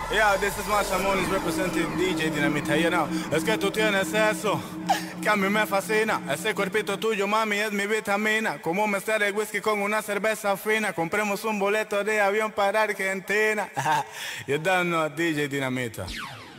Yeah, this is Masha Moniz representing DJ Dinamita, you know. Es que tú tienes eso que a mí me fascina. Ese cuerpito tuyo, mami, es mi vitamina. Como mezclar el whisky con una cerveza fina. Compremos un boleto de avión para Argentina. You don't know DJ Dinamita.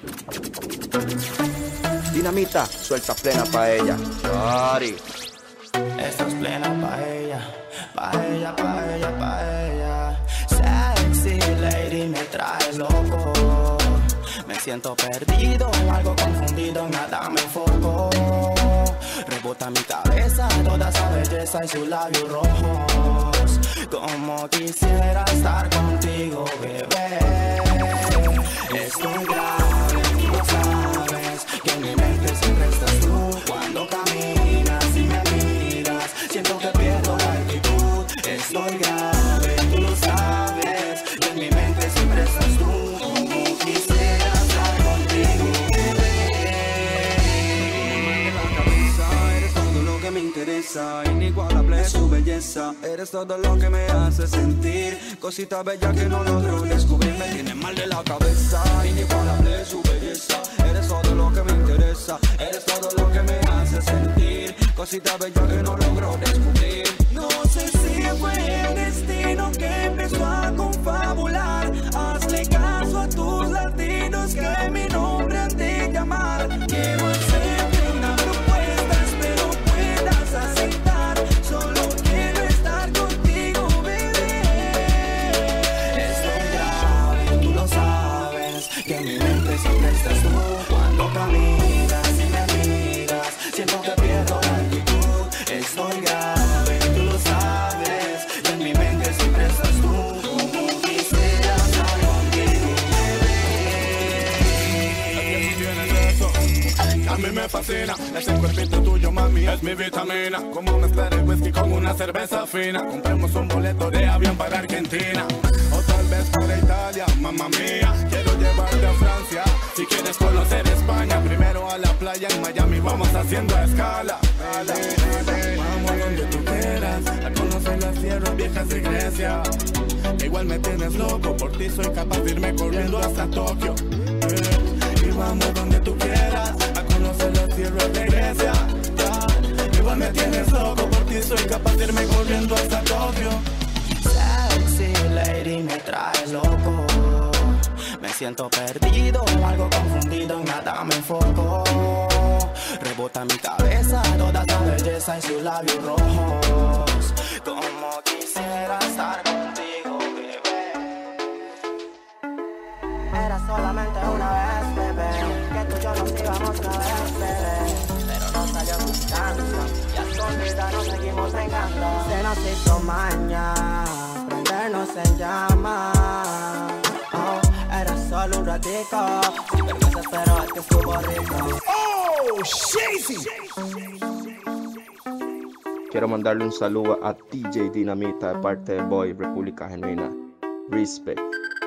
Dinamita, suelta plena pa' ella. Sorry. Esta es plena pa' ella, pa' ella, pa' ella, pa' ella. Sexy lady me trae loco. Me siento perdido, algo confundido, nada me enfoco. Rebota mi cabeza toda esa belleza y sus labios rojos. Como quisiera estar contigo, bebé. Estoy grave, tú lo sabes, que en mi mente siempre estás tú. Cuando caminas y me miras, siento que pierdo la actitud. Estoy grave, tú lo sabes, que en mi mente siempre estás tú. Como quisiera estar contigo, bebé. La cabeza, eres todo lo que me interesa, inigualable es tu belleza. Eres todo lo que me hace sentir, cosita bella que no logro descubrir. Me tiene mal de la cabeza, inigualable es su belleza. Eres todo lo que me interesa, eres todo lo que me hace sentir, cosita bella que no logro descubrir. No sé si fue el destino que empezó a confabular. Hazle caso a tus latidos que mi nombre han de llamar. Quiero hacerte una propuesta, espero puedas aceptar. Solo quiero estar contigo, bebé. Estoy grave, tú lo sabes, que en mi mente siempre estás tú. Cuando caminas y me miras, siento que pierdo la actitud. Estoy grave, tú lo sabes, y en mi mente siempre estás tú. Como quisiera estar contigo, A mí me fascina, ese cuerpito tuyo, mami, es mi vitamina. Como mezclar el whisky con una cerveza fina. Compremos un boleto de avión para Argentina, o tal vez para Italia, mamma mía. Quiero llevarte a Francia, si quieres conocer España. Primero a la playa en Miami, vamos haciendo escala. Vamos a donde tú quieras, a conocer las tierras viejas de Grecia. Igual me tienes loco, por ti soy capaz de irme corriendo hasta Tokio. Y vamos donde tú quieras, a conocer las tierras de Grecia. Igual me tienes loco, por ti soy capaz de irme corriendo hasta Tokio. sexy lady me trae loco. Me siento perdido, algo confundido, nada me enfoco. Rebota en mi cabeza toda esa belleza y sus labios rojos. Como quisiera estar contigo, bebé. Era solamente una vez, bebé, que tú y yo nos íbamos a ver, bebé. Pero no salió gustando, y a escondidas nos seguimos vengando. Se nos hizo maña, prendernos en llamas. Oh, era solo un ratico, sin vergüenza, pero es que estuvo rico. Oh, Shazy. Quiero mandarle un saludo a DJ Dinamita de parte de Boy República Genuina. Respect.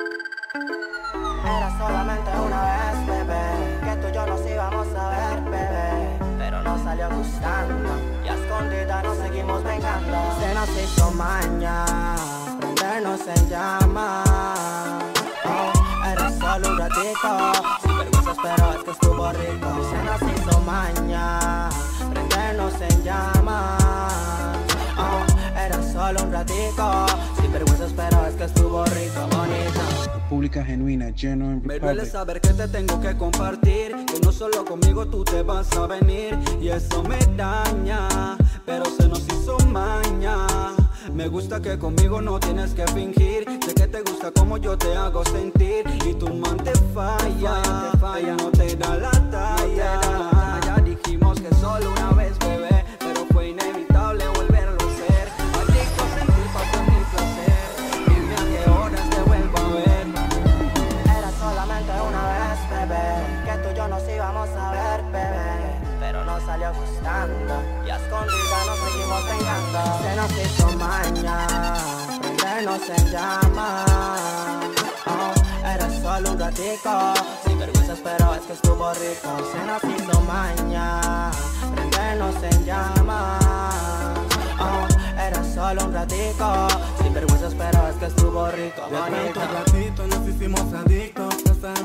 Era solamente una vez, bebé, que tú y yo nos íbamos a ver, bebé. Pero no salió gustando, y a escondidas nos seguimos vengando. Se nos hizo maña, prendernos en llamas. Oh, era solo un ratico, sin vergüenzas, pero es que estuvo rico. Se nos hizo maña, prendernos en llamas. Oh, era solo un ratico, sin vergüenzas, pero es que estuvo rico, bonito. República Genuina, Genuine Me duele Republic. saber que te tengo que compartir, que no solo conmigo tú te vas a venir. Y eso me daña, pero se nos hizo maña. Me gusta que conmigo no tienes que fingir. Sé que te gusta como yo te hago sentir. Y tu man te falla, ella no te da la talla. Ya dijimos que solo una vez, bebé, pero fue inevitable volverlo a hacer. Adicto a sentir falta mi placer. Dime a qué horas te vuelvo a ver. Era solamente una vez, bebé, que tú y yo nos íbamos a ver, bebé. Pero no salió gustando, y a escondidas nos seguimos vengando. Se nos hizo maña, prendernos en llamas. Oh, era solo un ratico, sin vergüenzas, pero es que estuvo rico. Se nos hizo maña, prendernos en llamas. Oh, era solo un ratico, sin vergüenzas, pero es que estuvo rico, De tanto bonito. ratito nos hicimos adictos, hasta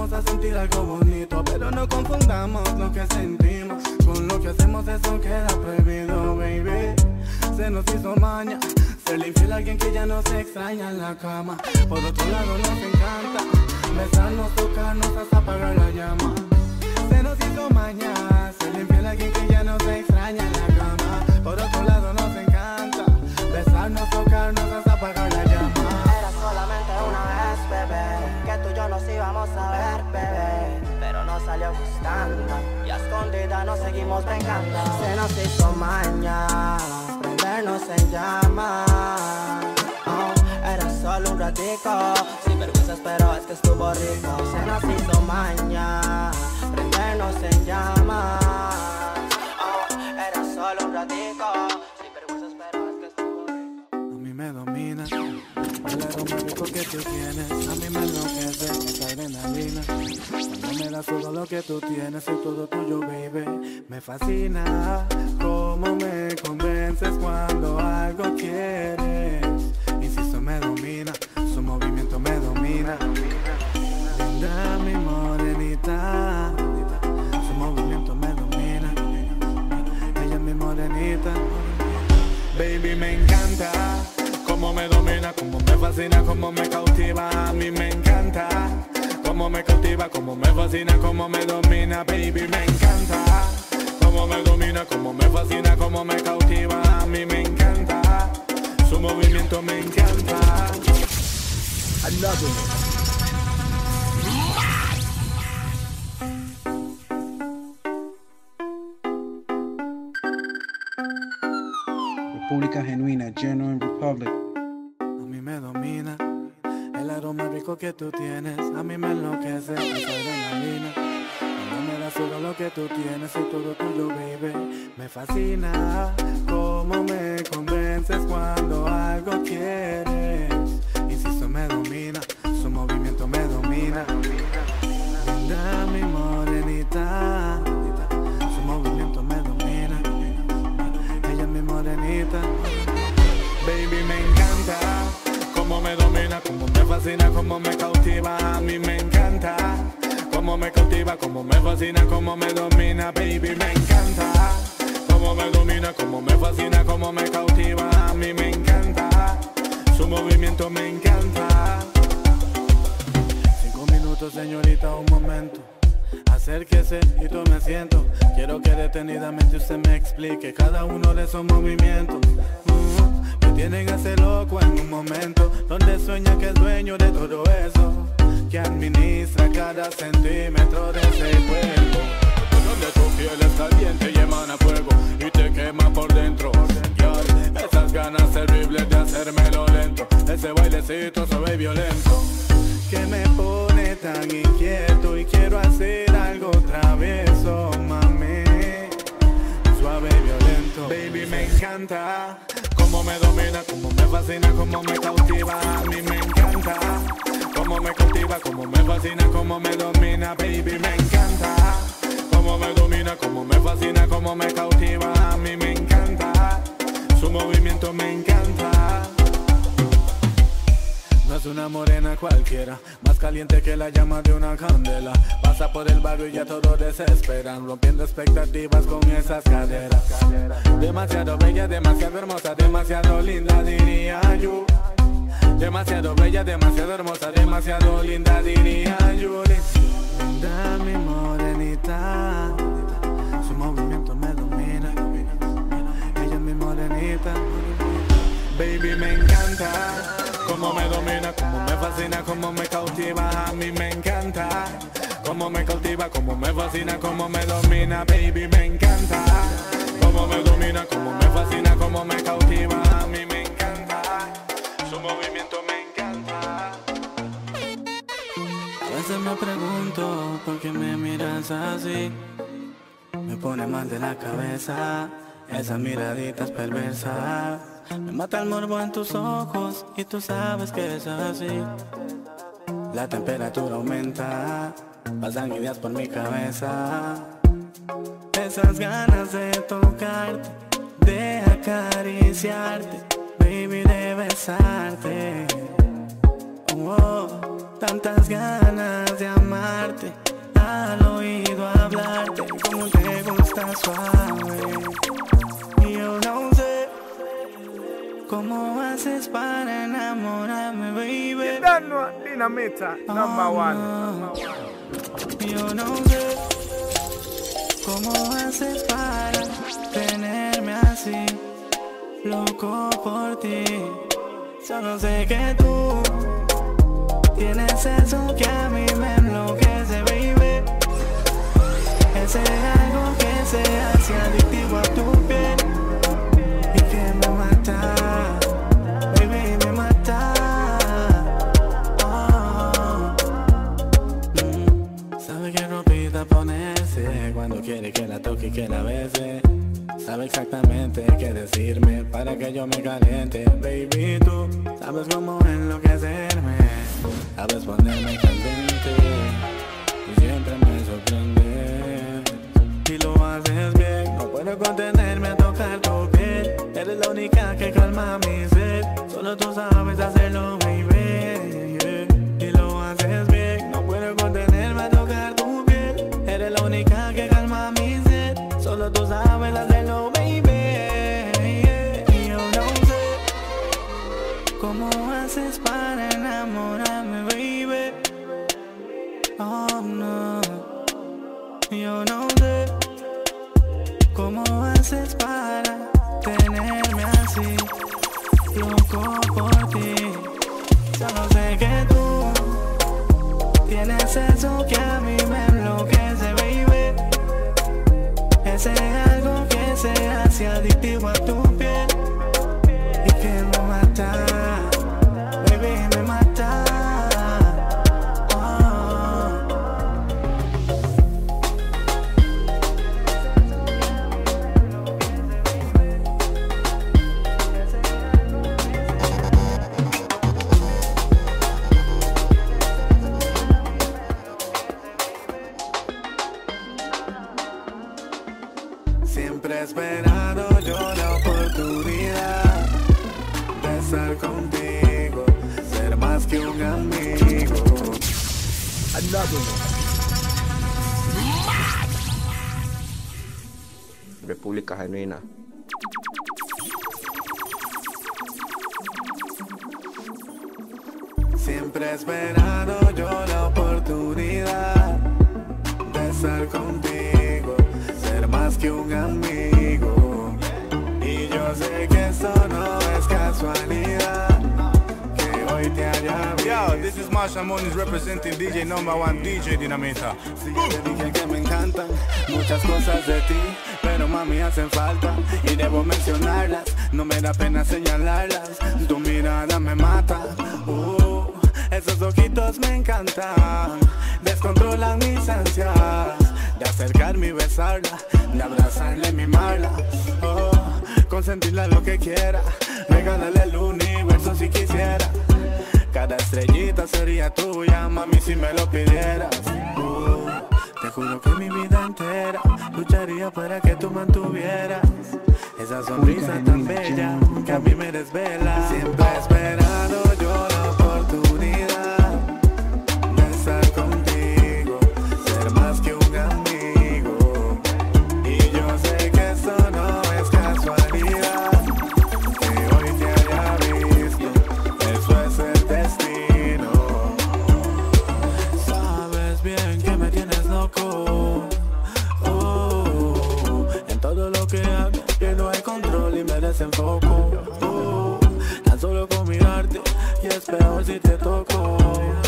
vamos a sentir algo bonito, pero no confundamos lo que sentimos con lo que hacemos, eso queda prohibido, baby. Se nos hizo maña serle infiel a alguien que ya no se extraña en la cama. Por otro lado nos encanta besarnos, tocarnos hasta apagar la llama. Se nos hizo maña serle infiel a alguien que ya no se extraña en la cama. Por otro lado nos encanta besarnos, tocarnos hasta apagar la llama. Era solamente una vez, bebé, que tú y yo nos íbamos a ver, bebé, pero no salió gustando y a escondida nos seguimos vengando. Se nos hizo maña prendernos en llamas. Era solo un ratico, sin vergüenzas, pero es que estuvo rico. Se nos hizo maña prendernos en llamas. Era solo un ratico, sin vergüenzas, pero es que estuvo rico. A mí me domina el aroma rico que tú tienes, a mí me enloquece esa adrenalina. Cuando me das todo lo que tú tienes, soy todo tuyo, baby. Me fascina cómo me convences cuando algo quieres. Insisto, me domina, su movimiento me domina. Linda mi morenita, su movimiento me domina. Ella es mi morenita. Baby, me encanta cómo me domina, cómo me fascina, cómo me cautiva. A mí me encanta cómo me cautiva, cómo me fascina, cómo me domina. Baby, me encanta cómo me domina, cómo me fascina, cómo me cautiva. A mí me encanta, su movimiento me encanta. República Genuina, Genuine Republic. A mí me domina el aroma rico que tú tienes, a mí me enloquece esa adrenalina. Cuando me das todo lo que tú tienes, soy todo tuyo, baby. Me fascina cómo me convences cuando algo quieres. Insisto, me domina, su movimiento me domina. Linda mi morenita, su movimiento me domina. Ella es mi morenita. Baby, me encanta cómo me domina, cómo me fascina, cómo me cautiva. A mí me encanta cómo me cautiva, cómo me fascina, cómo me domina. Baby, me encanta cómo me domina, cómo me fascina, cómo me cautiva. A mí me encanta, su movimiento me encanta. 5 minutos, señorita, un momento. Acérquese y tome asiento. Quiero que detenidamente usted me explique cada uno de esos movimientos que tienen a ese loco en un momento, donde sueña que es dueño de todo eso, que administra cada centímetro de ese cuerpo, donde tu piel es caliente y emana fuego y te quema por dentro. Girl, esas ganas terribles de hacérmelo lento, ese bailecito suave y violento, que me pone tan inquieto y quiero hacer algo travieso, mami, suave y violento. Baby, me encanta cómo me domina, cómo me fascina, cómo me cautiva. A mí me encanta cómo me cautiva, cómo me fascina, cómo me domina. Baby, me encanta cómo me domina, cómo me fascina, cómo me cautiva. A mí me encanta, su movimiento me encanta. No es una morena cualquiera, más caliente que la llama de una candela. Pasa por el barrio y ya todos desesperan, rompiendo expectativas con esas caderas. Demasiado bella, demasiado hermosa, demasiado linda, diría yo. Demasiado bella, demasiado hermosa, demasiado linda, diría yo. Linda mi morenita, su movimiento me domina. Ella es mi morenita. Baby, me encanta cómo me domina, cómo me fascina, cómo me cautiva. A mí me encanta cómo me cautiva, cómo me fascina, cómo me domina. Baby, me encanta cómo me domina, cómo me fascina, cómo me cautiva. A mí me encanta, su movimiento me encanta. A veces me pregunto por qué me miras así, me pone mal de la cabeza, esa miradita es perversa. Me mata el morbo en tus ojos y tú sabes que es así. La temperatura aumenta, pasan ideas por mi cabeza. Esas ganas de tocarte, de acariciarte, baby, de besarte. Tantas ganas de amarte. besarte, al oído hablarte, como te gusta suave. Y yo no sé cómo haces para enamorarme, baby. Dinamita, number one. Yo no sé cómo haces para tenerme así, loco por ti. Solo sé que tú tienes eso que a mí me enloquece, baby. Ese algo que se hace adictivo a tu piel y que me mata, baby, me mata. Sabe que ropita ponerse cuando quiere que la toque y que la bese. Sabe exactamente qué decirme para que yo me caliente. Baby, tú sabes cómo enloquecerme, sabes ponerme caliente y siempre me sorprende. Y lo haces bien, no puedo contenerme a tocar tu piel. Eres la única que calma mi sed, solo tú sabes hacerlo, baby. Y lo haces bien, no puedo contenerme a tocar tu piel. Eres la única que calma mi sed, solo tú sabes hacerlo, baby. Y yo no sé cómo haces para enamorarme, baby. Oh no. Yo no sé cómo haces para tenerme así, loco por ti. Solo sé que tú tienes eso que a mí me enloquece, baby. Ese algo que se hace adictivo a tu piel y que me mata, baby, me mata. Siempre he esperado yo la oportunidad de estar contigo, ser más que un amigo. República Genuina. Siempre he esperado yo la oportunidad de estar contigo, ser más que un amigo. Y yo sé que esto no es casualidad, que hoy te haya visto. Yo, this is Marshall Moniz representing DJ number one, DJ Dinamita. Sí, yo te dije que me encantan muchas cosas de ti, pero mami hacen falta y debo mencionarlas. No me da pena señalarlas, tu mirada me mata. Esos ojitos me encantan, descontrolan mis ansias de acercarme y besarla, de abrazarle y mimarla. Consentirla lo que quiera, regálale el universo si quisiera. Cada estrellita sería tuya, mami, si me lo pidieras. Te juro que mi vida entera lucharía para que tú mantuvieras esa sonrisa tan bella que a mí me desvela. Siempre he esperado yo la oportunidad de estar contigo, ser más que un amigo. Y yo sé que esto no es casualidad, que hoy te haya visto, eso es el destino. Sabes bien que me tienes loco, en todo lo que hago pierdo el control y me desenfoco. Tan solo con mirarte y es peor si te toco.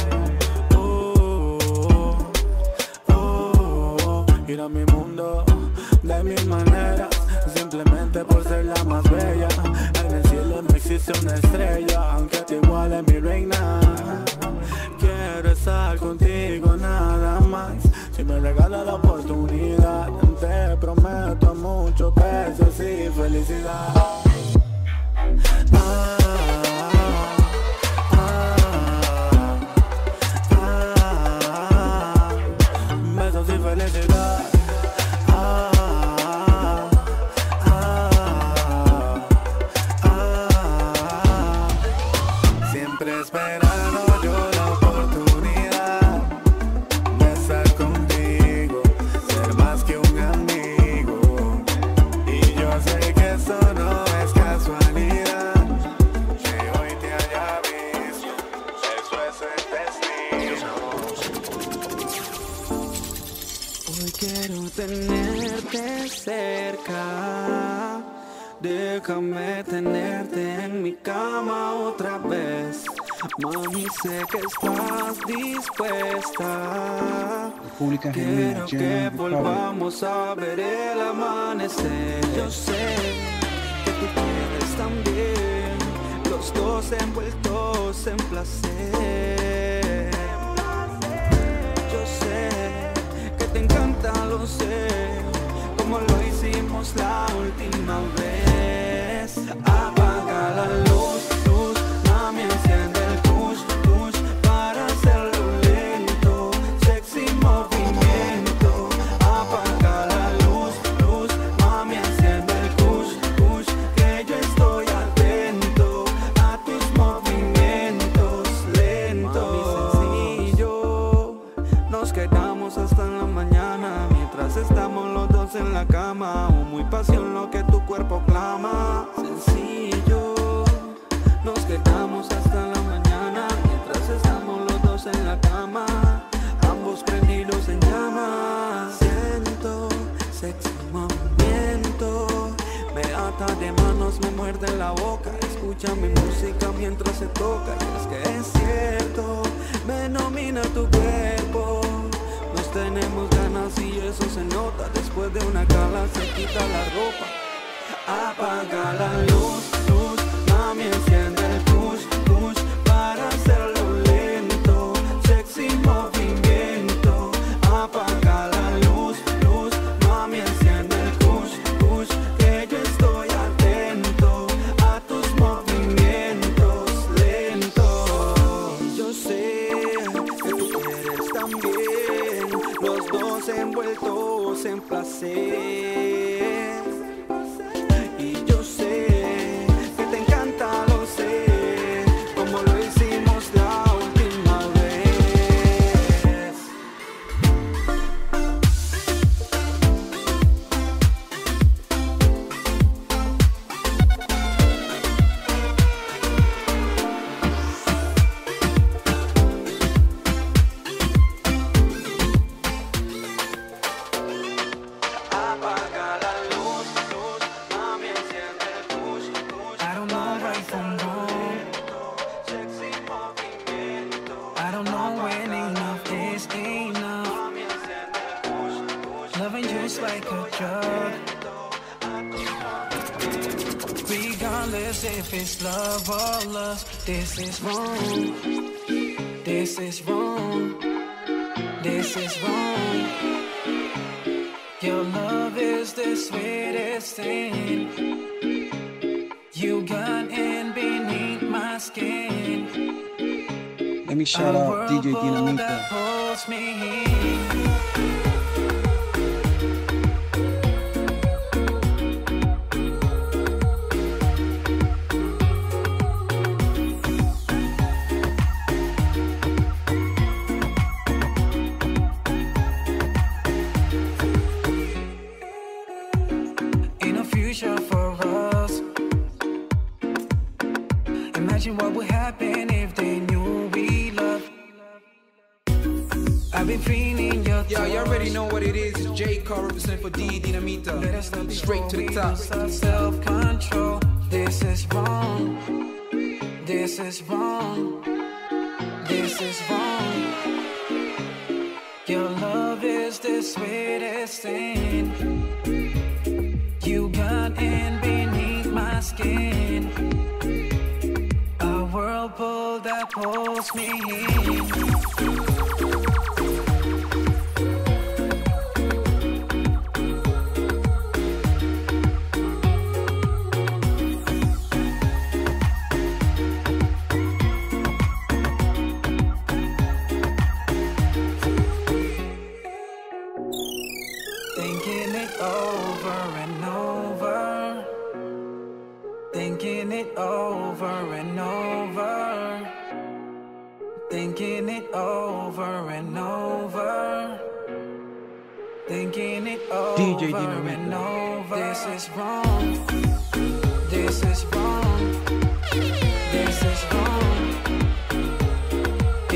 Ir a mi mundo de mil maneras, simplemente por ser la más bella. En el cielo no existe una estrella, aunque te iguale mi reina. Quiero estar contigo nada más, si me regalas la oportunidad, te prometo muchos besos y felicidad. Besos y felicidad. Siempre he esperado yo la oportunidad de estar ese destino. Hoy quiero tenerte cerca. Déjame tenerte en mi cama otra vez. Mami, sé que estás dispuesta. República Genuina, Quiero que Genuine Republic. volvamos a ver el amanecer. Yo sé que tú quieres también, los dos envueltos en placer. Yo sé que te encanta, lo sé, como lo hicimos la última vez. Apaga la luz, luz, mami, enciende el push, push, para hacerlo lento, sexy movimiento. Apaga la luz, luz, mami, enciende el push, push, que yo estoy atento a tus movimientos lentos. Mami, sencillo, nos quedamos hasta en la mañana, mientras estamos los dos en la cama. O muy pasión lo que tu cuerpo clama. Sencillo, nos quedamos hasta la mañana, mientras estamos los dos en la cama, ambos prendidos en llamas. Siento sexy movimiento, me ata de manos, me muerde la boca. Escucha mi música mientras se toca. Y es que es cierto, me domina tu cuerpo. Nos tenemos ganas y eso se nota. Después de una gala se quita la ropa. Apaga la luz, luz, mami, enciende el push, push, para hacerlo lento, sexy movimiento. Apaga la luz, luz, mami, enciende el push, push, que yo estoy atento a tus movimientos lentos. Y yo sé que tú quieres también, los dos envueltos en placer. Y yo sé que te encanta, lo sé, como lo hicimos la última vez. Apaga la luz, luz, mami, enciende el push, push. I don't know right from wrong, sexy movimiento. I don't know when enough is enough. Mami, enciende el push, push. Loving you's like a drug, regardless if it's love or lust. This is wrong, this is wrong, this is wrong. Your love is the sweetest thing you got in beneath my skin. Let me shout out DJ That Dinamita. pulls me in. In a future for us, imagine what would happen if they knew we love. I've been feeling your touch. Yo, you already know what it is. It's J. Carr representing for D. Dinamita. Let us know Straight to the before top. we lose our self-control. This is wrong. This is wrong. This is wrong. Your love is the sweetest thing you got in beneath my skin. A whirlpool that pulls me in. Thinking it over and over, thinking it over and over, thinking it over and over, thinking it over DJ and Dinamita. over. This is wrong, this is wrong, this is wrong,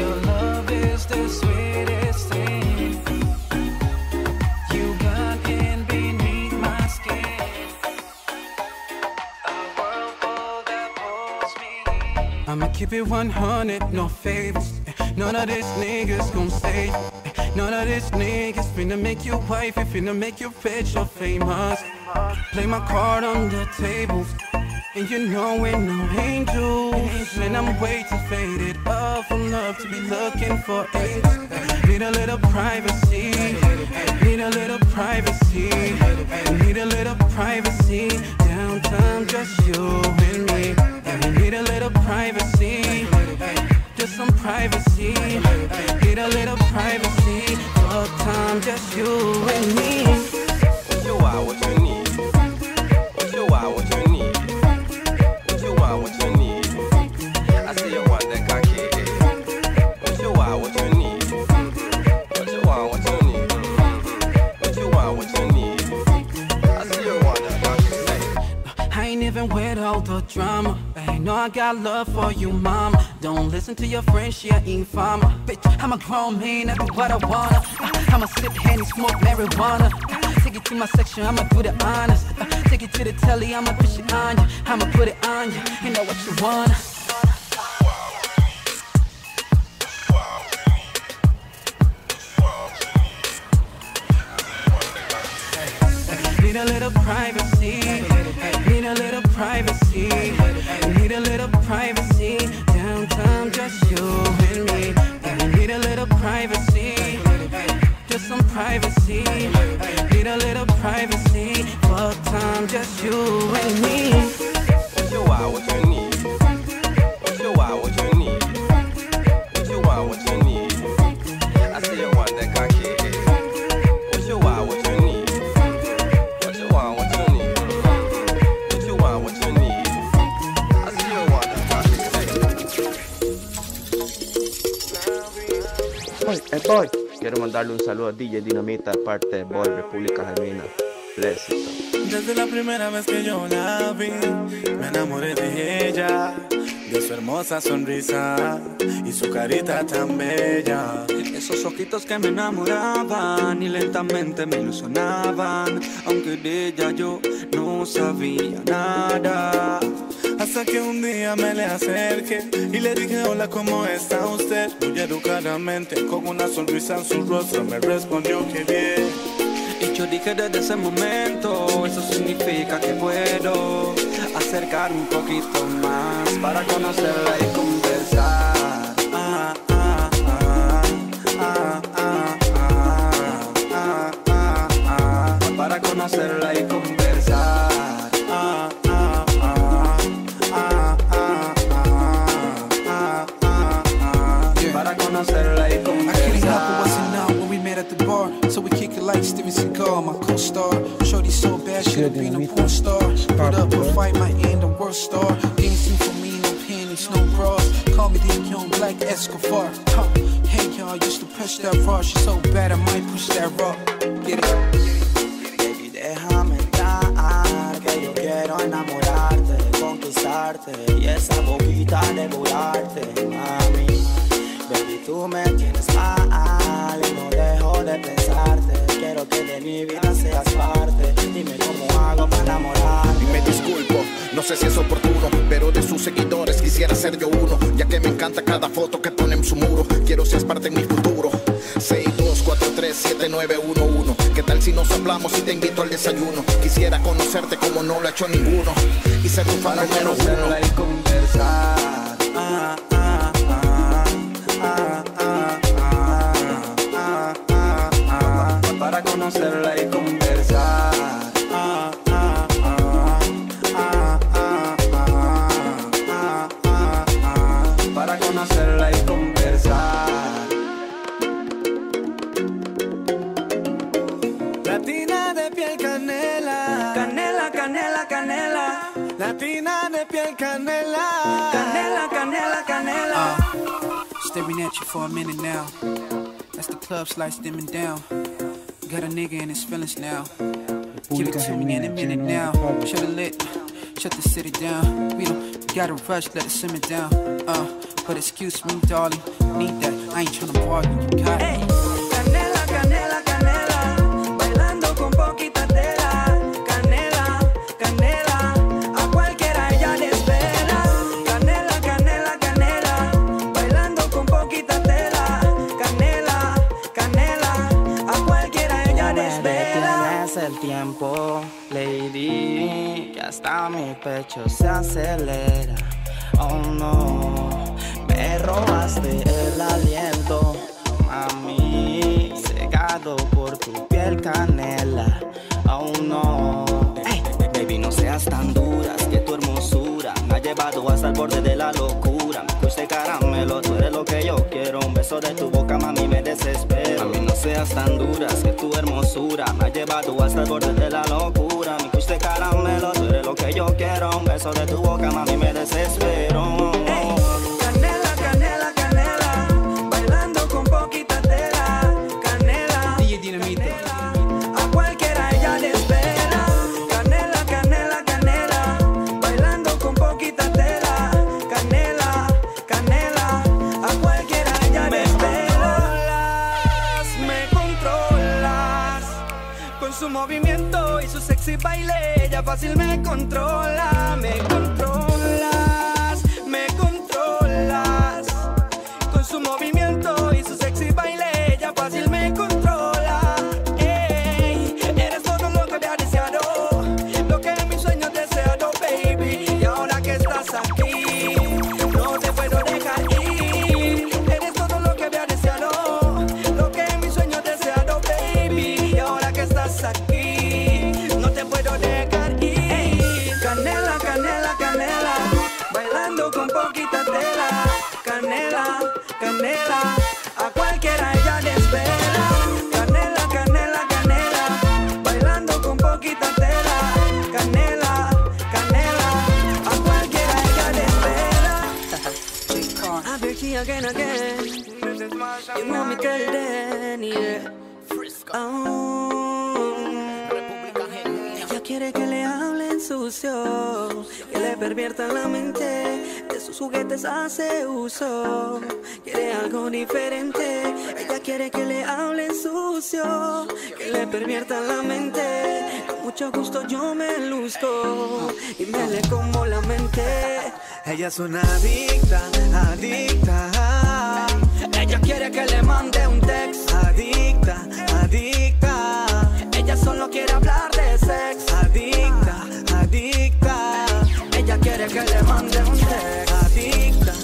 keep it 100, no favors. None of these niggas gon' save you. None of these niggas finna make you wife, finna make you rich or famous. Play my card on the table, and you know we're no angels. And I'm way too faded up from love to be looking for angels. Need a little privacy, need a little privacy, need a little privacy. Downtown, just you and me. Yeah, we need a little privacy, just some privacy. Need a little privacy. Uptown, just you and me. What you want, what you need? What you want, what you need? What you want, what you need? I see you want that cocky. What you want, what you need? What you want, what you need? What you want, what you need? I see you want that cocky. I ain't even with all the drama. I know I got love for you, mama. Don't listen to your friends, she ain't infama. Bitch, I'm a grown man, I do what I wanna. I'ma sip Henny, smoke marijuana. Take it to my section, I'ma do the honors. Take it to the telly, I'ma push it on you. I'ma put it on you, you know what you wanna. Need a little privacy, need a little privacy, need a little privacy. Downtown, just you and me. Need a little privacy, just some privacy. Need a little privacy. Uptown, just you and me. What you want, what you need? What you want, what you need? What you want, what you need? I see you want that cocky. What you want, what you need? What you want, what you need? What you want, what you need? I see you want that cocky. Boy, quiero mandarle un saludo a DJ Dinamita de parte de Boy, República Genuina. Éxito. Desde la primera vez que yo la vi, me enamoré de ella, de su hermosa sonrisa y su carita tan bella. Esos ojitos que me enamoraban y lentamente me ilusionaban, aunque de ella yo no sabía nada. Hasta que un día me le acerqué y le dije hola, ¿cómo está usted? Muy educadamente, con una sonrisa en su rostro, me respondió que bien. Y yo dije desde ese momento, eso significa que puedo acercarme un poquito más para conocerla y conversar. Para conocerla y conversar. Para conocerla y conversar. At the bar, so we kick it like Steven Seagal, my co-star. Shorty so bad, should've been a porn star. Put up a fight, my end, the worst star. Dancing for me, no panties, no bras. Call me the young black Escobar. Huh. Hey y'all, used to push that raw. She's so bad, I might push that raw. Get it? Baby, déjame entrar, que yo quiero enamorarte, conquistarte y esa boquita devorarte, mami. Baby, tú me tienes mal y no dejo de pensarte. Quiero que de mi vida seas parte. Dime cómo hago para enamorar. Y me disculpo, no sé si es oportuno, pero de sus seguidores quisiera ser yo uno, ya que me encanta cada foto que pone en su muro. Quiero seas parte en mi futuro. 62437911. ¿Qué tal si nos hablamos y te invito al desayuno? Quisiera conocerte como no lo ha hecho ninguno y ser tu fan número uno. Y conversar. Para conocerla y conversar. Para conocerla y conversar. Latina de piel canela, canela, canela, canela. Latina de piel canela, canela, canela, canela. Staring at you for a minute now. That's the club slice dimming down. Got a nigga in his feelings now. Give it to me in a minute now. Shut the lit, shut the city down. We don't gotta rush, let it simmer down. But excuse me, darling, need that. I ain't tryna bargain, you got it. Canela, canela, canela, bailando con poquita tela. Canela, canela, a cualquiera ella le espera. Canela, canela, canela. el tiempo, lady, que hasta mi pecho se acelera. Oh no, me robaste el aliento, mami, cegado por tu piel canela. Oh no, hey, baby, no seas tan dura, es que tu hermosura me ha llevado hasta el borde de la locura. Me fuiste caramelo, tú eres lo que yo quiero. Un beso de tu boca, mami, me desespero. Mami, no seas tan dura, es que tu hermosura me ha llevado hasta el borde de la locura. Me fuiste caramelo, tú eres lo que yo quiero. Un beso de tu boca, mami, me desespero. Hey, canela, canela, canela, bailando con poquita tela. Canela, DJ Dinamita. a cualquiera ella le espera. Canela, canela, canela, bailando con poquita tela. Canela, canela, a cualquiera ella le espera. Me controlas con su movimiento y su sexy baile. Ella fácil me controla, me controlas, me controlas con su movimiento y su sexy baile. Ella fácil me controla. Ey, eres todo lo que había deseado, lo que en mis sueños deseado, baby. Y ahora que estás aquí, no te puedo dejar ir. Eres todo lo que había deseado, lo que en mis sueños deseado, baby. Y ahora que estás aquí, no te puedo dejar ir. Ey, canela, canela, canela, bailando con poquita tela. Canela, canela, a cualquiera ella le espera. Canela, canela, canela, bailando con poquita tela. Canela, canela, a cualquiera ella le espera. I bet you again, again. You want me till then, yeah. Ella quiere que le hablen sucio, que le perviertan la mente, de sus juguetes hace uso. Quiere algo diferente. Ella quiere que le hablen sucio, que le perviertan la mente. Con mucho gusto yo me luzco y me le como la mente. Ella es una adicta, adicta. Ella quiere que le mande un text. Adicta, adicta. Ella solo quiere hablar de sexo. Adicta, adicta. Ella quiere que le mande un text. Adicta,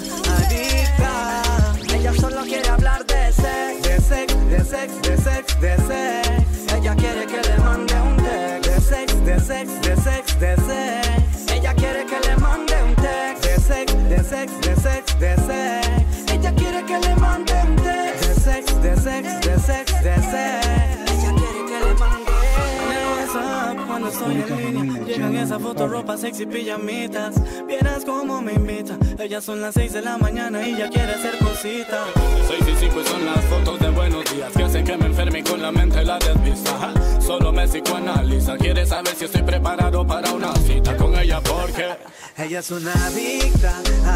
adicta. Ella solo quiere hablar de sex. De sex, de sex, de sex, de sex. Ella quiere que le mande un text. De sex, de sex, de sex, de sex. Ella quiere que le mande un text. De sex, de sex, de sex, de sex. Ella quiere que le mande un text. De sex, de sex, de sex, de sex. Ella quiere que le mande. Cuando estoy en línea, llegan esas fotos, ropa sexy, pijamitas. Vieras como me invita. Ellas son las 6 de la mañana y ya quiere hacer cositas. 6 y 5 y son las fotos de buenos días que hacen que me enferme y con la mente la desvista. Solo me psicoanaliza, quiere saber si estoy preparado para una cita con ella porque ella es una adicta,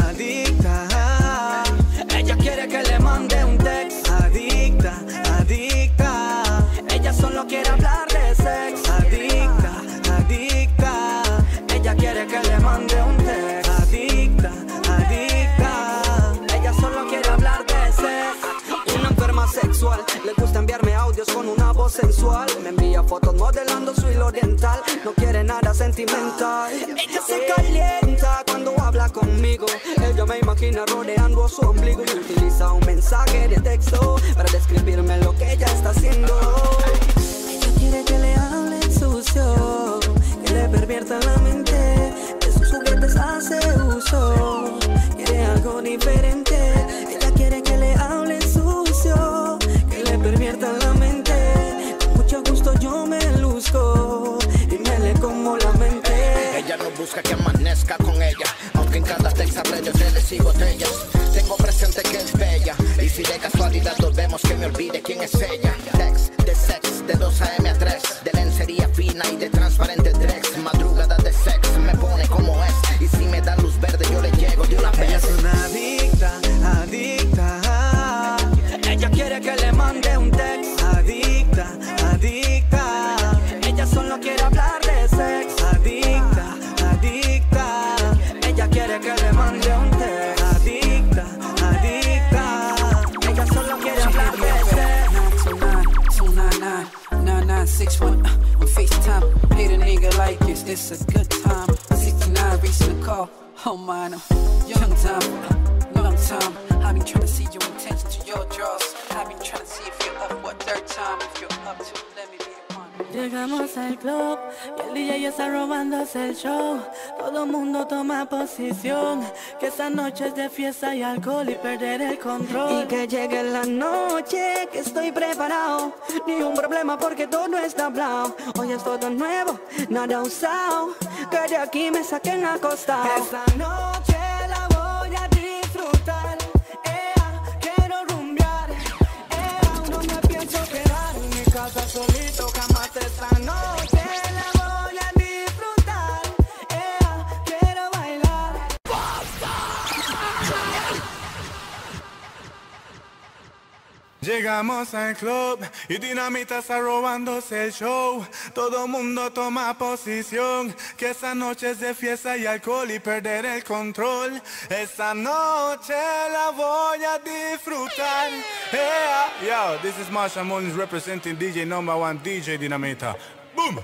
adicta. Ella quiere que le mande un text. Adicta, adicta. Ella solo quiere hablar de sexo. Adicta, adicta. Ella quiere que le mande un text. Adicta, adicta. Ella solo quiere hablar de sexo. Una enferma sexual, le gusta enviarme audios con una voz sensual. Me envía fotos modelando su hilo dental. No quiere nada sentimental. Ella se calienta cuando habla conmigo. Ella me imagina rodeando su ombligo y utiliza un mensaje de texto para describirme lo que ella está haciendo. Ella quiere que le hablen sucio, que le perviertan la mente, de sus juguetes hace uso. Quiere algo diferente. Ella quiere que le hablen sucio, que le perviertan la mente. Con mucho gusto yo me luzco y me le como la mente. Ella no busca que amanezca con ella, aunque en cada text hable de hoteles y botellas. Tengo presente que es bella, y si de casualidad nos vemos que me olvide quién es ella. Text de sex, de 2 AM a 3, de lencería fina y de transparente drex. Madrugada de sex, me pone como es, y si me da luz verde yo le llego de una vez. Ella es una adicta, adicta. Ella quiere que le mande un text. Adicta, adicta. Ella solo quiere hablar de sexo. Adicta, adicta. Ella quiere que le mande un text. Adicta, adicta. Ella solo quiere hablar de sexo. 299-299-9961 on FaceTime. it's a good time. 69 reaching the call. Oh man, young time, long time. I've been trying to see your intention to your draws. I've been trying to see if you're up for third time. If you're up to, let me be the one. Llegamos al club y el DJ ya está robándose el show. Todo mundo toma posición, que esta noche es de fiesta y alcohol y perder el control. Y que llegue la noche, que estoy preparado. Ni un problema porque todo está hablado. Hoy es todo nuevo, nada usado, que de aquí me saquen acostado. Esta noche la voy a disfrutar. Quiero rumbear. No me pienso quedar en mi casa solito jamás. Esta noche la voy a disfrutar. Quiero bailar. Llegamos al club y Dinamita está robándose el show. Todo mundo toma posición, que esta noche es de fiesta y alcohol y perder el control. Esta noche la voy a disfrutar. Yo, this is Marsha Mullins representing DJ number 1, DJ Dinamita. Boom!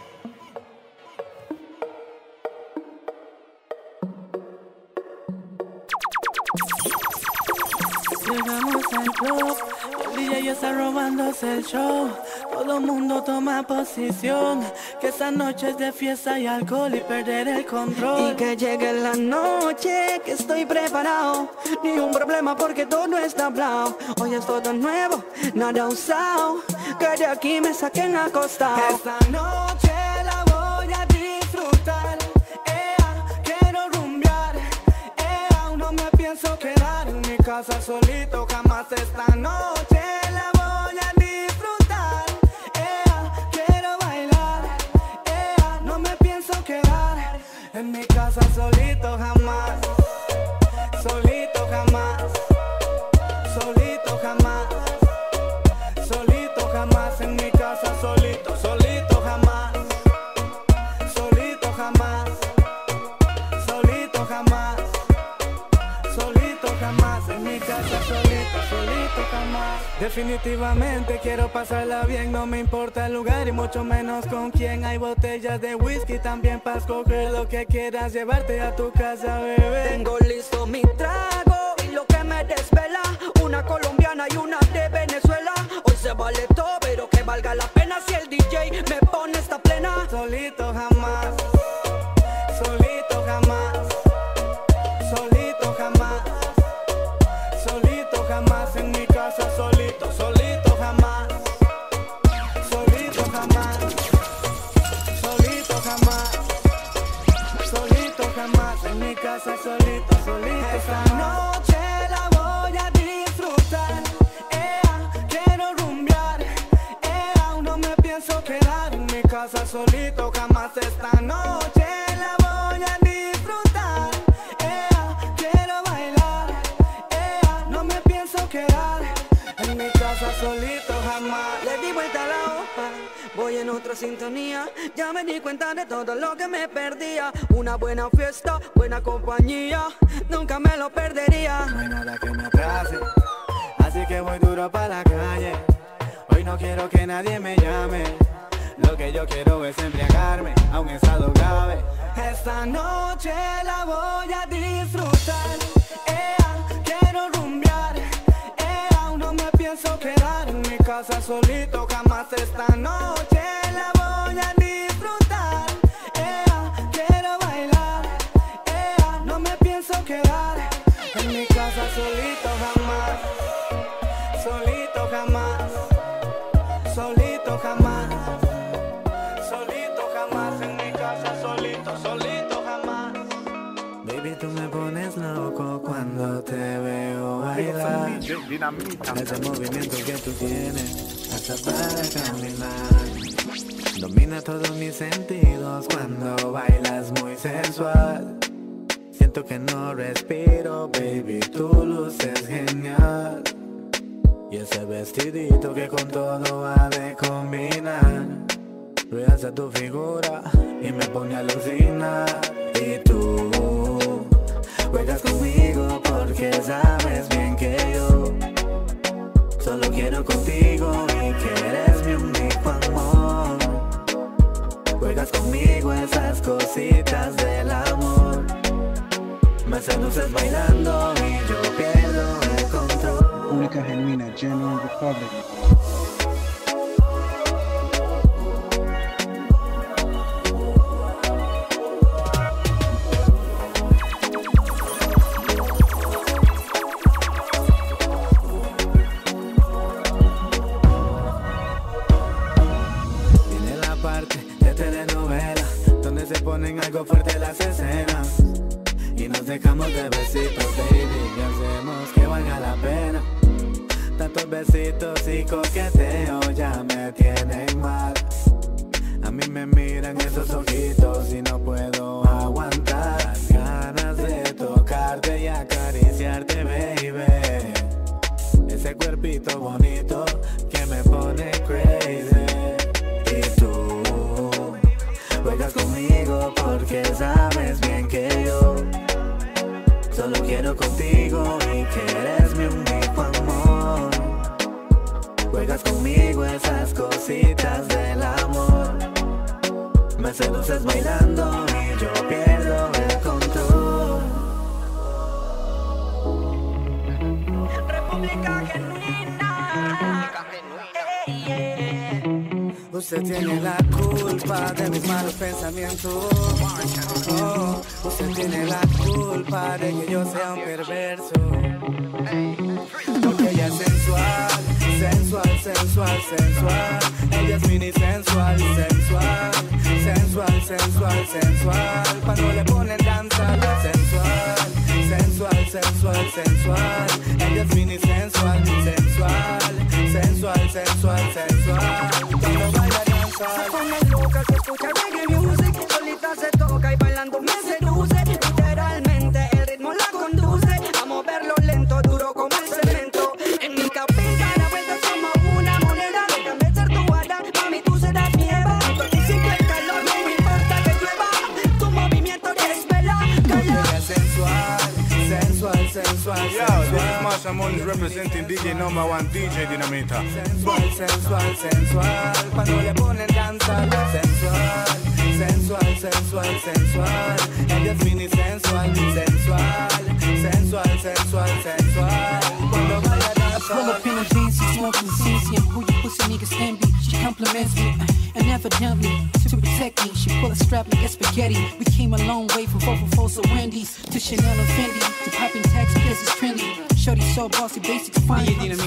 Llegamos al club, el DJ ya está robándose el show. Todo mundo toma posición, que esta noche es de fiesta y alcohol y perder el control. Y que llegue la noche, que estoy preparado. Ni un problema porque todo está hablado. Hoy es todo nuevo, nada usado, que de aquí me saquen acostado. Esta noche la voy a disfrutar. Quiero rumbear. No me pienso quedar en mi casa solito jamás. Esta noche la voy a disfrutar. Quiero bailar. No me pienso quedar en mi casa solito jamás. Solito jamás. Solito jamás. Solito jamás en mi casa solito. Solito jamás. Solito jamás. Solito jamás. Solito jamás en mi casa solito, solito jamás. Definitivamente quiero pasarla bien, no me importa el lugar y mucho menos con quién. Hay botellas de whisky también para escoger lo que quieras llevarte a tu casa, bebé. Tengo listo mi trago y lo que me desvela, una colombiana y una de Venezuela. Hoy se vale todo, pero que valga la pena si el DJ me pone esta plena. Solito jamás, solito jamás. Solito jamás, solito jamás en mi casa solito, solito jamás, solito jamás, solito jamás, solito jamás en mi casa solito, solito. Esta noche la voy a disfrutar. Quiero rumbear. No me pienso quedar en mi casa solito jamás. Esta noche la voy a disfrutar. Quiero bailar, no me pienso quedar en mi casa solito jamás. Le di vuelta a la hoja, voy en otra sintonía. Ya me di cuenta de todo lo que me perdía. Una buena fiesta, buena compañía, nunca me lo perdería. No hay nada que me atrase, así que voy duro para la calle. Hoy no quiero que nadie me llame. Lo que yo quiero es embriagarme a un estado grave. Esta noche la voy a disfrutar. Quiero rumbear. No me pienso quedar en mi casa solito jamás. Esta noche la voy a disfrutar. Quiero bailar. No me pienso quedar en mi casa solito jamás. Solito jamás. Solito jamás. Solito jamás en mi casa solito, solito jamás. Baby, tú me pones loco cuando te veo bailar. Ese movimiento que tú tienes hasta para caminar. Domina todos mis sentidos cuando bailas muy sensual. Siento que no respiro, baby, tu luz es genial. Y ese vestidito que con todo ha de combinar realza tu figura y me pone a alucinar. Y tú juegas conmigo porque sabes bien que yo solo quiero contigo y que eres mi único amor. Juegas conmigo esas cositas del amor. Me seduces bailando y yo pierdo el control. República Genuina, Genuine Republic. Viene la parte de telenovela donde se ponen algo fuerte las escenas y nos dejamos de besitos, baby, y hacemos que valga la pena. Tantos besitos y coqueteo ya me tienen mal. A mí me miran esos ojitos y no puedo aguantar las ganas de tocarte y acariciarte, baby. Ese cuerpito bonito que me pone crazy. Y tú juegas conmigo porque sabes bien que yo solo quiero contigo y que eres mi único amor. Juegas conmigo esas cositas del amor. Me seduces bailando y yo pierdo el control. República Genuina. Usted tiene la culpa de mis malos pensamientos. Oh, usted tiene la culpa de que yo sea un perverso. Porque ella es sensual, sensual, sensual, sensual. Ella es mini sensual, sensual, sensual, sensual, sensual. Cuando le ponen danza, sensual, sensual, sensual, sensual. Ella es mini sensual, sensual, sensual, sensual, sensual. Cuando baila danza, se pone loca, se escucha reggae music, solita se toca y bailando me seduce. Literalmente el ritmo la conduce a moverlo lento, duro como el cemento. En mi cabeza la vuelta somos una moneda. Déjame ser tu Adán, mami, tú serás mi Eva. Porque siento el calor, no me importa que llueva. Tu movimiento desvela, calla. sensual, sensual, sensual. Yo, this is Marsha Mons representing DJ number 1, DJ Dinamita. Sensual, sensual, sensual. Cuando le ponen danza, sensual, sensual, sensual, sensual. Ella es mini sensual, sensual, sensual, sensual, sensual. Cuando baila danza. Pull up in a fancy, smoking sensium. Who you pussy niggas envy? She compliments me, and evidently to protect me, she pull a strap like a spaghetti. We came a long way from 444 so Wendy's to Chanel and Fendi to popping tax because it's trendy. Shorty so bossy, basics fine.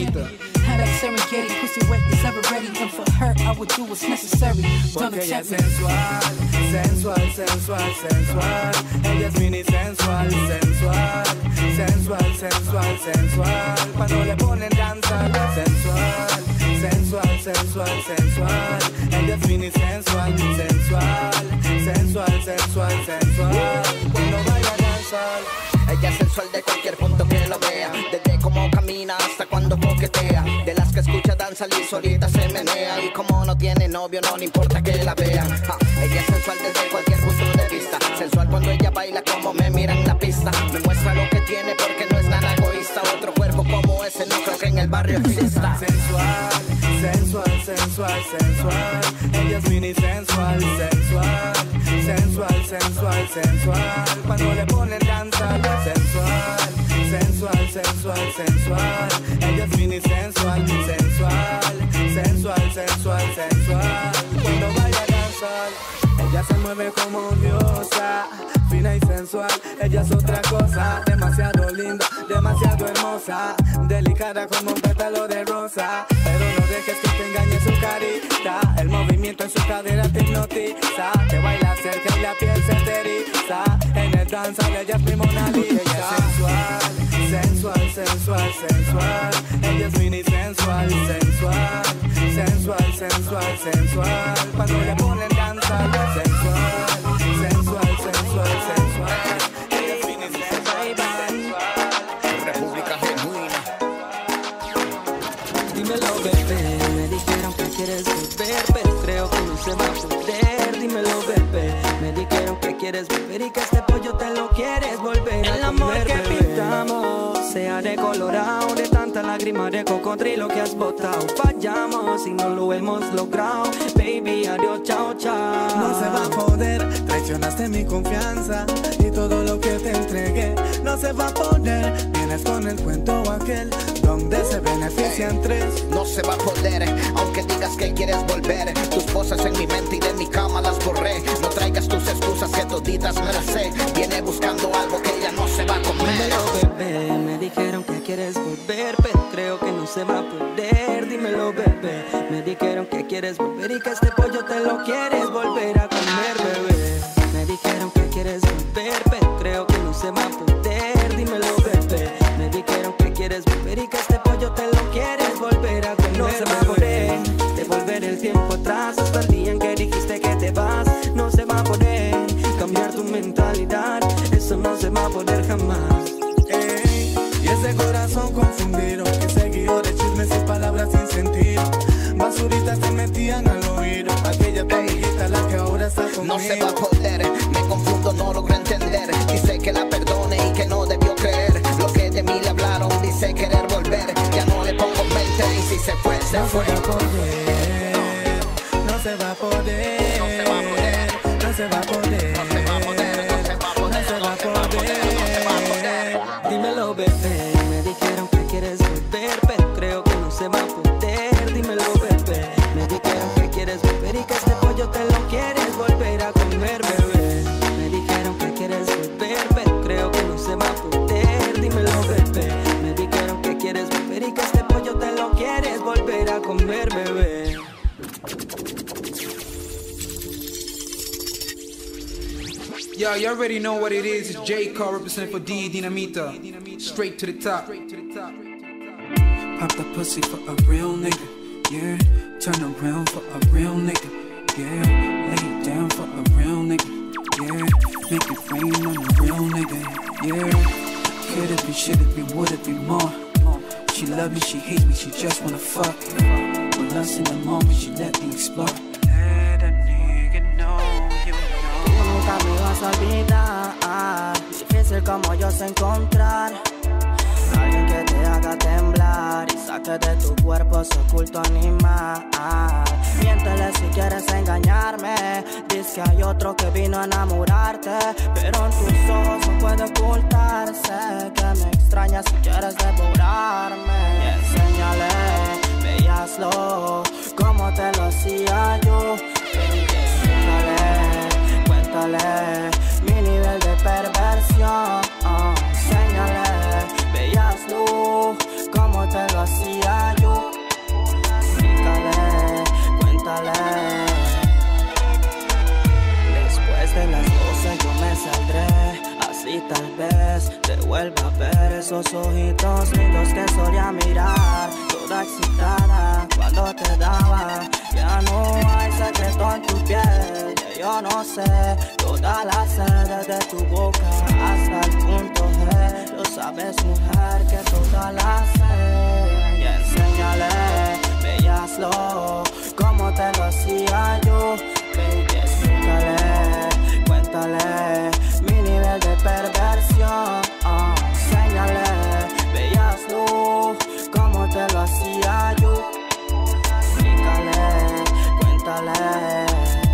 Had that Serengeti, pussy wet is ever ready, and for her I would do what's necessary. Don't Porque ella accept es me. sensual, sensual, sensual, sensual. Ella es mini sensual, sensual, sensual, sensual, sensual. Cuando le ponen danza, sensual, sensual, sensual, sensual. Ella es mini sensual, sensual, sensual, sensual, sensual. Cuando baila danza. Ella es sensual de cualquier punto que lo vea, desde cómo camina hasta cuando coquetea. De las que escucha danza y solita se menea. Y como no tiene novio no le importa que la vea. Ella es sensual desde cualquier punto de vista. Sensual cuando ella baila como me mira en la pista. Me muestra lo que tiene porque no es nada egoísta. Otro cuerpo como ese no creo que en el barrio exista. Sensual, sensual, sensual, sensual. Ella es mini sensual, sensual, sensual, sensual, sensual. Cuando le ponen danza, sensual, sensual, sensual, sensual. Ella es mini sensual, sensual, sensual, sensual, sensual. Cuando baila danzar, ella se mueve como diosa, fina y sensual. Ella es otra cosa, demasiado linda, demasiado hermosa, delicada como un pétalo de rosa. Pero no dejes que te engañe su carita, el movimiento en su cadera te hipnotiza. Te baila cerca y la piel se te eriza. En el danzal ella es mi Mona Lisa. Ella es sensual, sensual, sensual, sensual. Ella es mini sensual, sensual, sensual, sensual, sensual. Cuando le ponen danza, sensual, sensual, sensual, sensual. Ella es mini sensual, sensual. República Genuina. Dímelo, bebé, me dijeron que quieres volver, pero creo que no se va a poder. Dímelo, bebé, me dijeron que quieres volver y que este pollo te lo quieres volver a comer. El amor que pintamos sea de colorado, de tanta lágrima de cocodrilo que has botado. Fallamos y no lo hemos logrado. Baby, adiós, chao, chao. No se va a poder, traicionaste mi confianza y todo lo que te entregué. No se va a poder, vienes con el cuento aquel donde se benefician tres. No se va a poder, aunque digas que quieres volver. Tus cosas en mi mente y de mi cama las borré. No traigas tus excusas que toditas me las sé. Viene buscando algo que ella no se va a comer. Dímelo, bebé, me dijeron que quieres volver, pero creo que no se va a poder. Dímelo, bebé, me dijeron que quieres volver y que este pollo te lo quieres volver a comer, bebé. Me dijeron que quieres volver, pero creo que no se va a poder. Dímelo, bebé, me dijeron que quieres volver y que este pollo te lo quieres volver a comer. No se va a poder devolver el tiempo atrás hasta el día en que dijiste que te vas. No se va a poder cambiar tu mentalidad, eso no se va a poder jamás. Y ese corazón confundido que seguido de chismes y palabras sin sentido. Basuritas te metían al oído, aquella tu amiguita la que ahora está conmigo. No se va a poder, me confundo, no logro entender. Dice que la perdone y que no debió creer lo que de mí le hablaron. Dice querer volver, ya no le pongo mente y si se fue, se fue. No se va a poder, no se va a poder, no se va a poder, no se va a poder, no se va a poder, no se va a poder. Dímelo, bebé, me dijeron que quieres volver, pero creo que no se va a poder. Dímelo, bebé, me dijeron que quieres volver y que este pollo te lo quieres volver a comer, bebé. Me dijeron que quieres volver, pero creo que no se va a poder. Dímelo, bebé, me dijeron que quieres volver y que este pollo te lo quieres volver a comer, bebé. Yeah, you already know what it is. It's J. Carr representing for D Dinamita. Straight to the top. Pop the pussy for a real nigga, yeah. Turn around for a real nigga, yeah. Lay it down for a real nigga, yeah. Make it rain on a real nigga, yeah. Could it be, should it be, would it be more? She love me, she hate me, she just wanna fuck. With us in the moment, she let me explore. Let a nigga know, you know. Tú nunca me vas a olvidar. Difícil como yo sé encontrar alguien que te haga temblar y saque de tu cuerpo su oculto animal. Miéntele si quieres engañarme. Dice que hay otro que vino a enamorarte, pero en tus ojos no puede ocultarse que me extrañas si quieres devorarme. Y enséñale, veíaslo como te lo hacía yo. Explícale, cuéntale mi nivel de perversión. Enséñale, veíaslo como te lo hacía yo. Explícale, cuéntale. Después de las 12 yo me saldré, así tal vez te vuelva a ver esos ojitos lindos que solía mirar, toda excitada cuando te daba. Ya no hay secreto en tu piel, que yo no sé, toda la sed de tu boca hasta el punto G. Lo sabes, mujer, que toda la sed. Y enséñale, veíaslo como te lo hacía yo. Baby, explícale, cuéntale mi nivel de perversión. Enséñale, veíaslo como te lo hacía yo. Explícale, cuéntale.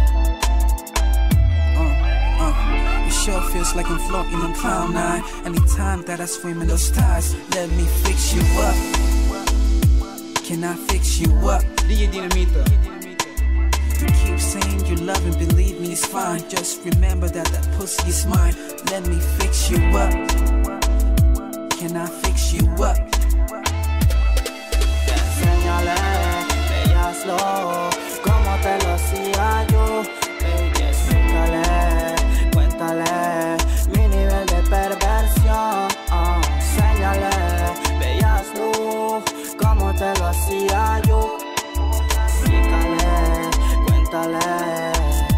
It sure feels like I'm floating on cloud nine. Anytime that I swim in those tides, let me fix you up. Can I fix you up? DJ Dinamita. You keep saying you love and believe me, it's fine. Just remember that that pussy is mine. Let me fix you up. Can I fix you up? Enséñale, veíaslo como te lo hacía yo. Baby, explícale, cuéntale mi nivel de perversión. Enséñale, veíaslo como te lo hacía yo. Explícale, cuéntale.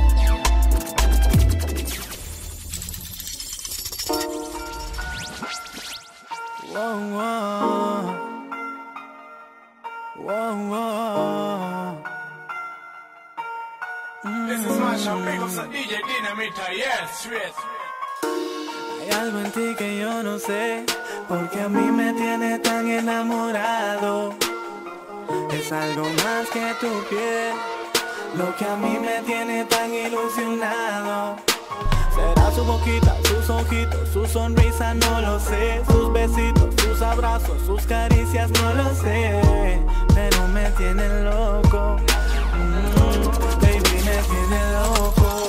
Wow, wow. Wow, wow. This is my show, big ups to DJ Dinamita, yes, yes. Hay algo en ti que yo no sé, porque a mí me tiene tan enamorado. Es algo más que tu piel, lo que a mí me tiene tan ilusionado. Será su boquita, sus ojitos, su sonrisa, no lo sé. Sus besitos, sus abrazos, sus caricias, no lo sé. Pero me tiene loco, baby, me tiene loco.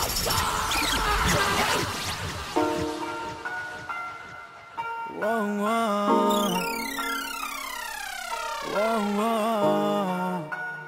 Wow, wow. Wow, wow.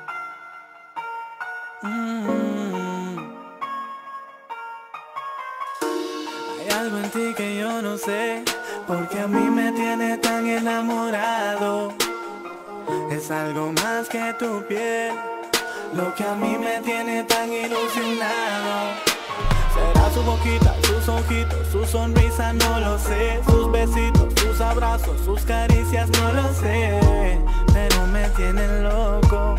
Hay algo en ti que yo no sé, porque a mí me tiene tan enamorado. Es algo más que tu piel, lo que a mí me tiene tan ilusionado. Será su boquita, sus ojitos, su sonrisa, no lo sé. Sus besitos, sus abrazos, sus caricias, no lo sé. Pero me tiene loco,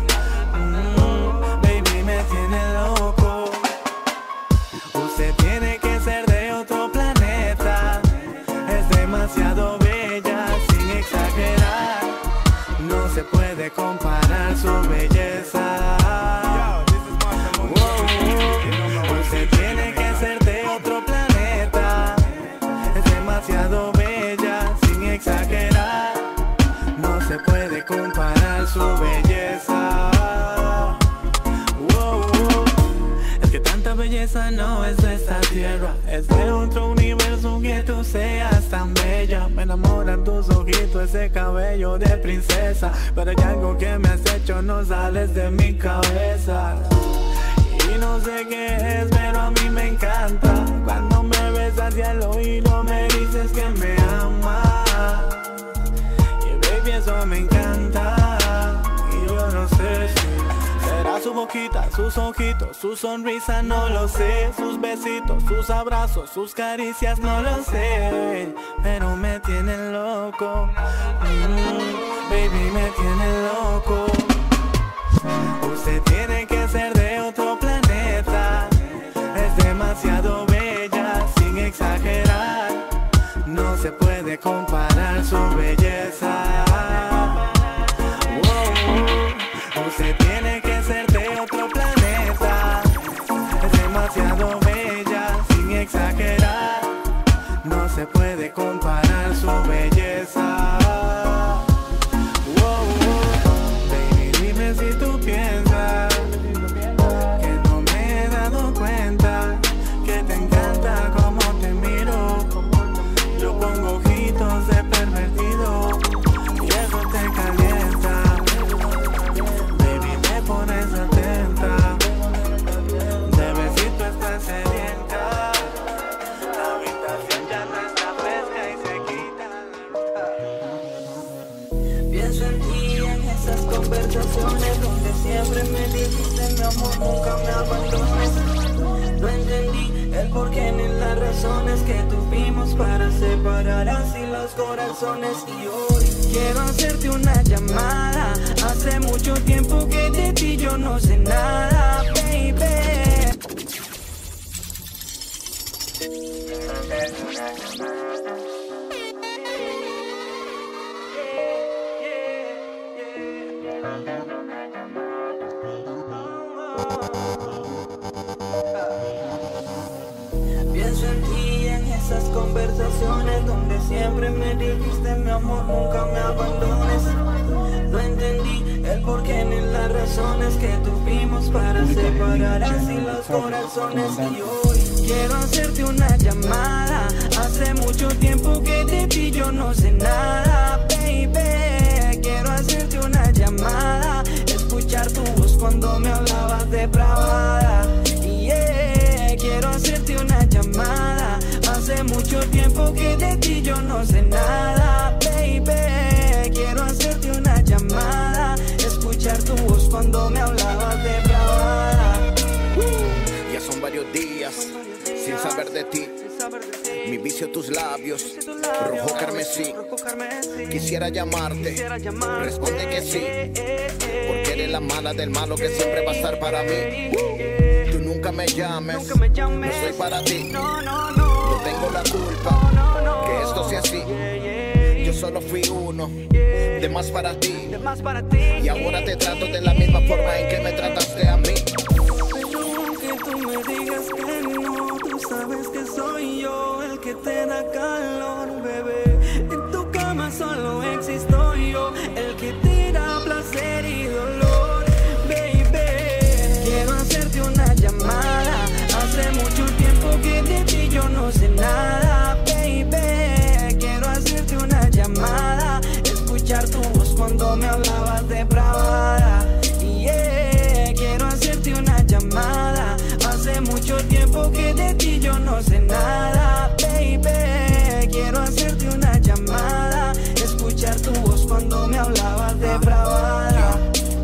baby, me tiene loco. Usted tiene que ser de otro planeta. Es demasiado bella, sin exagerar. No se puede comparar su belleza. Usted tiene que ser de otro planeta. Es demasiado bella, sin exagerar. No se puede comparar su belleza. Es que tanta belleza no es de esta tierra, es de otro universo que tú seas tan bella. Me enamoran tus ojitos, ese cabello de princesa. Pero hay algo que me has hecho, no sales de mi cabeza. Y no sé qué es, pero a mí me encanta. Cuando me besas y al oído me dices que me amas. Y baby, eso me encanta. Y yo no sé si será su boquita, sus ojitos, su sonrisa, no lo sé. Sus besitos, sus abrazos, sus caricias, no lo sé. Pero me tiene loco, baby, me tiene loco. Usted tiene que ser de otro planeta. Es demasiado bella, sin exagerar. No se puede comparar su belleza. Usted tiene que ser de otro planeta. Es demasiado bella, sin exagerar. No se puede comparar su belleza. Si tú piensas que no me he dado cuenta, que te encanta como te miro. Yo pongo ojitos de pervertido y eso te calienta. Baby, me pones atenta. De besito estás sedienta. La habitación ya no está fresca y se quita. Pienso en ti, en esas conversaciones donde siempre me dijiste, mi amor, nunca me abandones. No entendí el porqué ni las razones que tuvimos para separar así los corazones. Y hoy quiero hacerte una llamada. Hace mucho tiempo que de ti yo no sé nada, baby. Pienso en ti, en esas conversaciones donde siempre me dijiste, mi amor, nunca me abandones. No entendí el porqué ni las razones que tuvimos para separar así los corazones. Y hoy quiero hacerte una llamada. Hace mucho tiempo que de ti yo no sé nada, baby. Quiero hacerte una llamada, escuchar tu voz cuando me hablabas depravada. Quiero hacerte una llamada. Hace mucho tiempo que de ti yo no sé nada, baby. Quiero hacerte una llamada, escuchar tu voz cuando me hablabas depravada. Ya son varios días sin saber de ti. Mi vicio tus labios, rojo carmesí. Quisiera llamarte, responde que sí, porque eres la mala del malo que siempre va a estar para mí. nunca me llames. Nunca me llames. No soy para ti. No. No tengo la culpa. No. Que esto sea así. Yo solo fui uno. De más para ti. Y ahora te trato de la misma forma en que me trataste a mí. Pero aunque tú me digas que no, tú sabes que soy yo el que te da calor, bebé. En tu cama solo existo yo, el que te da placer y dolor, baby. Quiero hacerte una llamada. Hace mucho tiempo que de ti yo no sé nada, baby. Quiero hacerte una llamada, escuchar tu voz cuando me hablabas depravada. Yeah, quiero hacerte una llamada. Hace mucho tiempo que de ti yo no sé nada, baby. Quiero hacerte una llamada, escuchar tu voz cuando me hablabas depravada.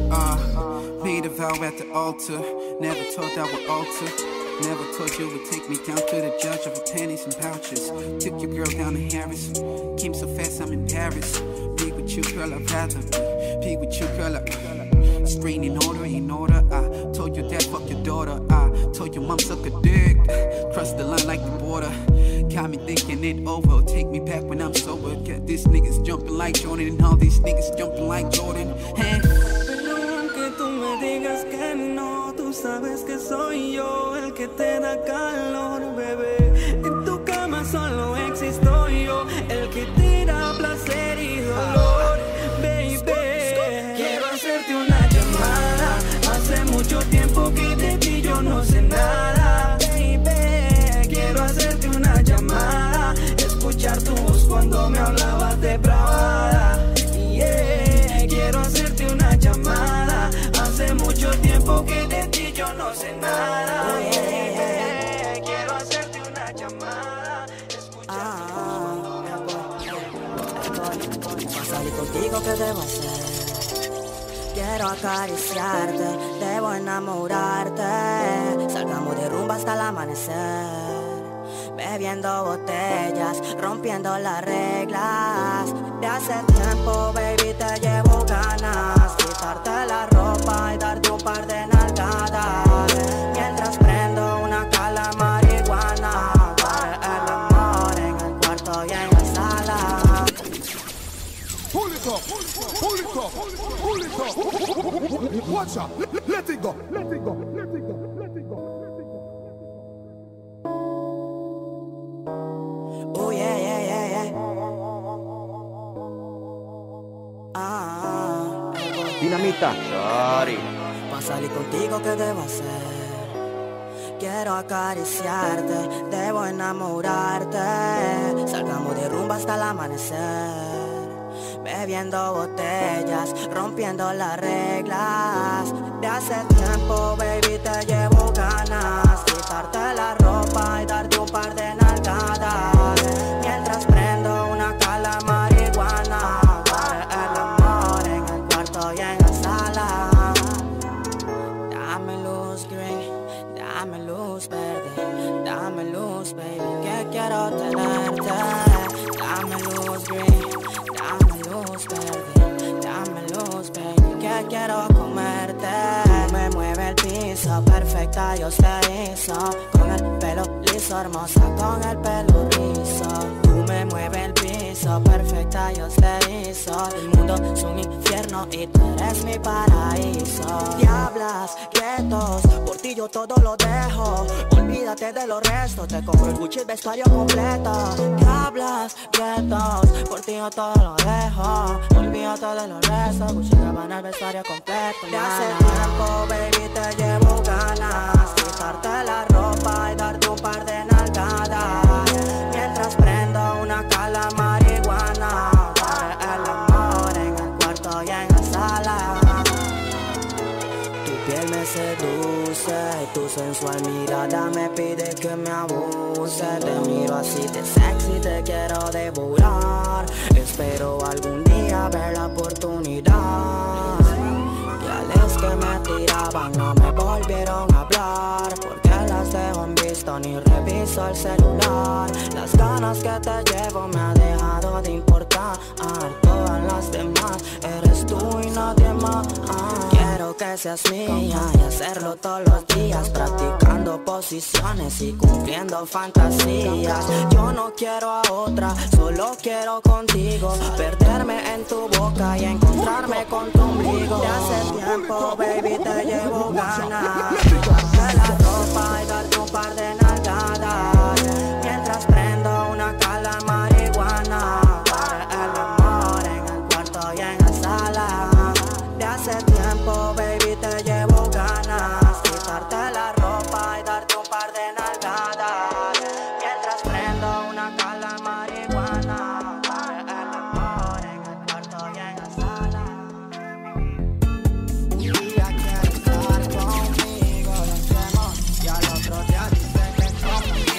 Made a vow at the altar, never thought I would alter. Never thought you would take me down to the judge of panties and pouches. Took your girl down to Harris, came so fast I'm in Paris. Be with you, girl, I'd rather be with you, girl, straight in order, I told your dad, fuck your daughter. I told your mom, suck a dick. Cross the line like the border. Got me thinking it over. Take me back when I'm sober. Got these niggas jumping like Jordan and all these niggas jumping like Jordan. Hey. Pero aunque tú me digas que no, tú sabes que soy yo el que te da calor, bebé. En tu cama solo existo yo, el que te da placer y dolor, baby. Quiero hacerte una llamada. Hace mucho tiempo que de ti yo no sé nada, baby. Quiero hacerte una llamada, escuchar tu voz cuando me hablabas depravada. Yeah, quiero hacerte una llamada. Hace mucho tiempo que de ti yo no sé nada. Yeah, quiero hacerte una llamada, escuchar tu voz. Para salir contigo, ¿qué debo hacer? Quiero acariciarte, debo enamorarte. Salgamos de rumba hasta el amanecer, bebiendo botellas, rompiendo las reglas. De hace tiempo, baby, te llevo ganas. Quitarte la ropa y darte un par de nalgadas, mientras prendo una cala marihuana. Para el amor en el cuarto y en la sala. Pull it up, pull it up, pull it up. Watch out, let it go, let it go, let it go, let it go. Oh yeah. Dinamita, sorry. Para salir contigo, ¿qué debo hacer? Quiero acariciarte, debo enamorarte. Salgamos de rumba hasta el amanecer, bebiendo botellas, rompiendo las reglas. De hace tiempo, baby, te llevo ganas. Quitarte la ropa y darte un par de nalgadas, mientras prendo una cala marihuana. Para el amor en el cuarto y en la sala. Dame luz green, dame luz verde, dame luz, baby, que quiero tenerte. Dame luz green, dame luz verde, dame luz, baby, que quiero comerte. Me mueve el piso, perfecta Dios te hizo. Con el pelo liso, hermosa, con el pelo rizo. Tú me mueves el piso, perfecta Dios te hizo. El mundo es un infierno y tú eres mi paraíso. Diablas, quietos, por ti yo todo lo dejo. Olvídate de los restos, te compro el Gucci, el vestuario completo. Diablas, quietos, por ti yo todo lo dejo. Olvídate de los restos, Gucci, Gabbana, el vestuario completo. De hace tiempo, baby, te llevo ganas. Quitarte la ropa y darte un par de nalgadas, mientras prendo una cala marihuana. Para el amor en el cuarto y en la sala. Tu piel me seduce y tu sensual mirada me pide que me abuse. Te miro así de sexy, te quiero devorar. Espero algún día ver la oportunidad. Gales que me tiraban no me volvieron a hablar, porque las dejo en visto ni reviso el celular. Las ganas que te llevo me ha dejado de importar. Todas las demás eres tú y nadie más. Quiero que seas mía y hacerlo todos los días, practicando posiciones y cumpliendo fantasías. Yo no quiero a otra, solo quiero contigo, perderme en tu boca y encontrarme con tu ombligo. De hace tiempo, baby, te llevo ganas, quitarte la ropa y darte un par de nalgadas, mientras prendo una cala marihuana. El amor en el cuarto y en la sala. De hace tiempo, baby, te llevo ganas, quitarte la ropa y darte un par de nalgadas, mientras prendo una cala marihuana. El amor en el cuarto y en la sala. Un día quieres estar conmigo, lo hacemos, y al otro día dice que conmigo.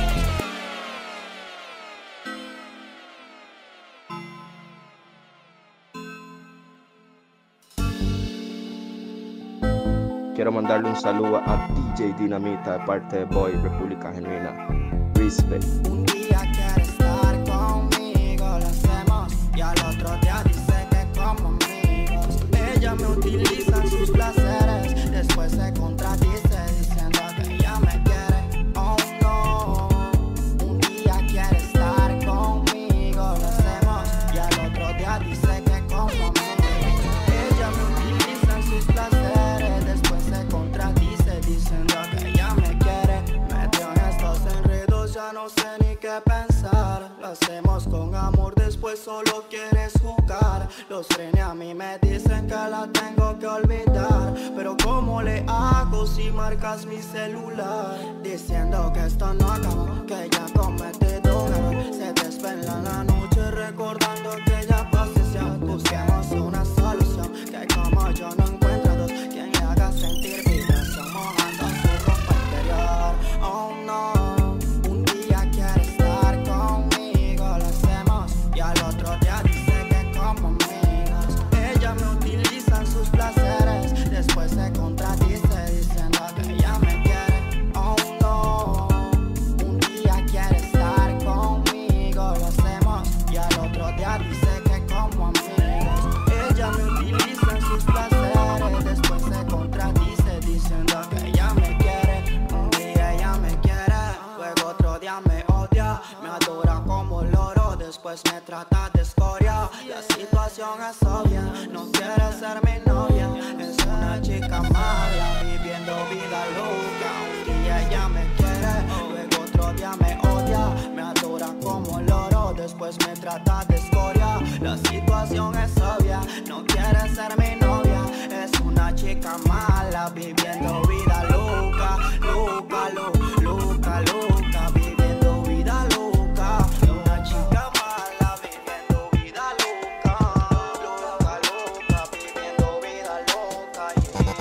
Quiero mandarle un saludo a DJ Dinamita de parte de Boy República Genuina. Respect. Un día quiere estar conmigo, lo hacemos, y al otro día dice que como amigos. Ella me utiliza en sus placeres, después se contradice diciendo que ella me quiere. Oh no. Un día quiere estar conmigo, lo hacemos, y al otro día dice que como amigos. Ella me utiliza en sus placeres, después se contradice diciendo que ella me quiere. Metió en estos enredos, ya no sé ni qué pensar. Lo hacemos con amor, después solo quieres jugar. Los frenes a mí me dicen que la tengo que olvidar, pero ¿cómo le hago si marcas mi celular? Diciendo que esto no acabó, que ya cometido un error. Se desvela en la noche recordando aquella posesión. Busquemos una solución, que como yo no encuentro dos, quien le haga sentir vibración mojando su ropa interior. Oh no. Un día quiere estar conmigo, lo hacemos, y al otro día dice que como amigos. Ella me utiliza en sus placeres, después se contradice diciendo que ella me quiere. Oh no. Un día quiere estar conmigo, lo hacemos, y al otro día dice que como amigos. Ella me utiliza en sus placeres, después se contradice diciendo que ella me quiere. Un día ella me quiere, luego otro día me odia, me adora como loro, después me trata de escoria. La situación es obvia, no quiere ser mi novia, es una chica mala viviendo vida loca. Un día ella me quiere, luego otro día me odia, me adora como loro, después me trata de escoria. La situación es obvia, no quiere ser mi novia, es una chica mala viviendo vida loca, loca, loca, loca, viviendo vida loca. Una chica mala viviendo vida loca, loca, loca, viviendo vida loca.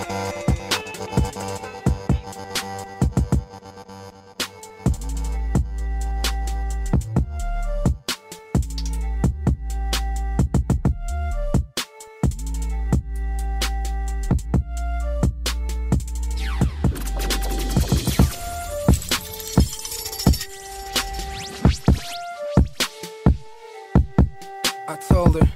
I told her,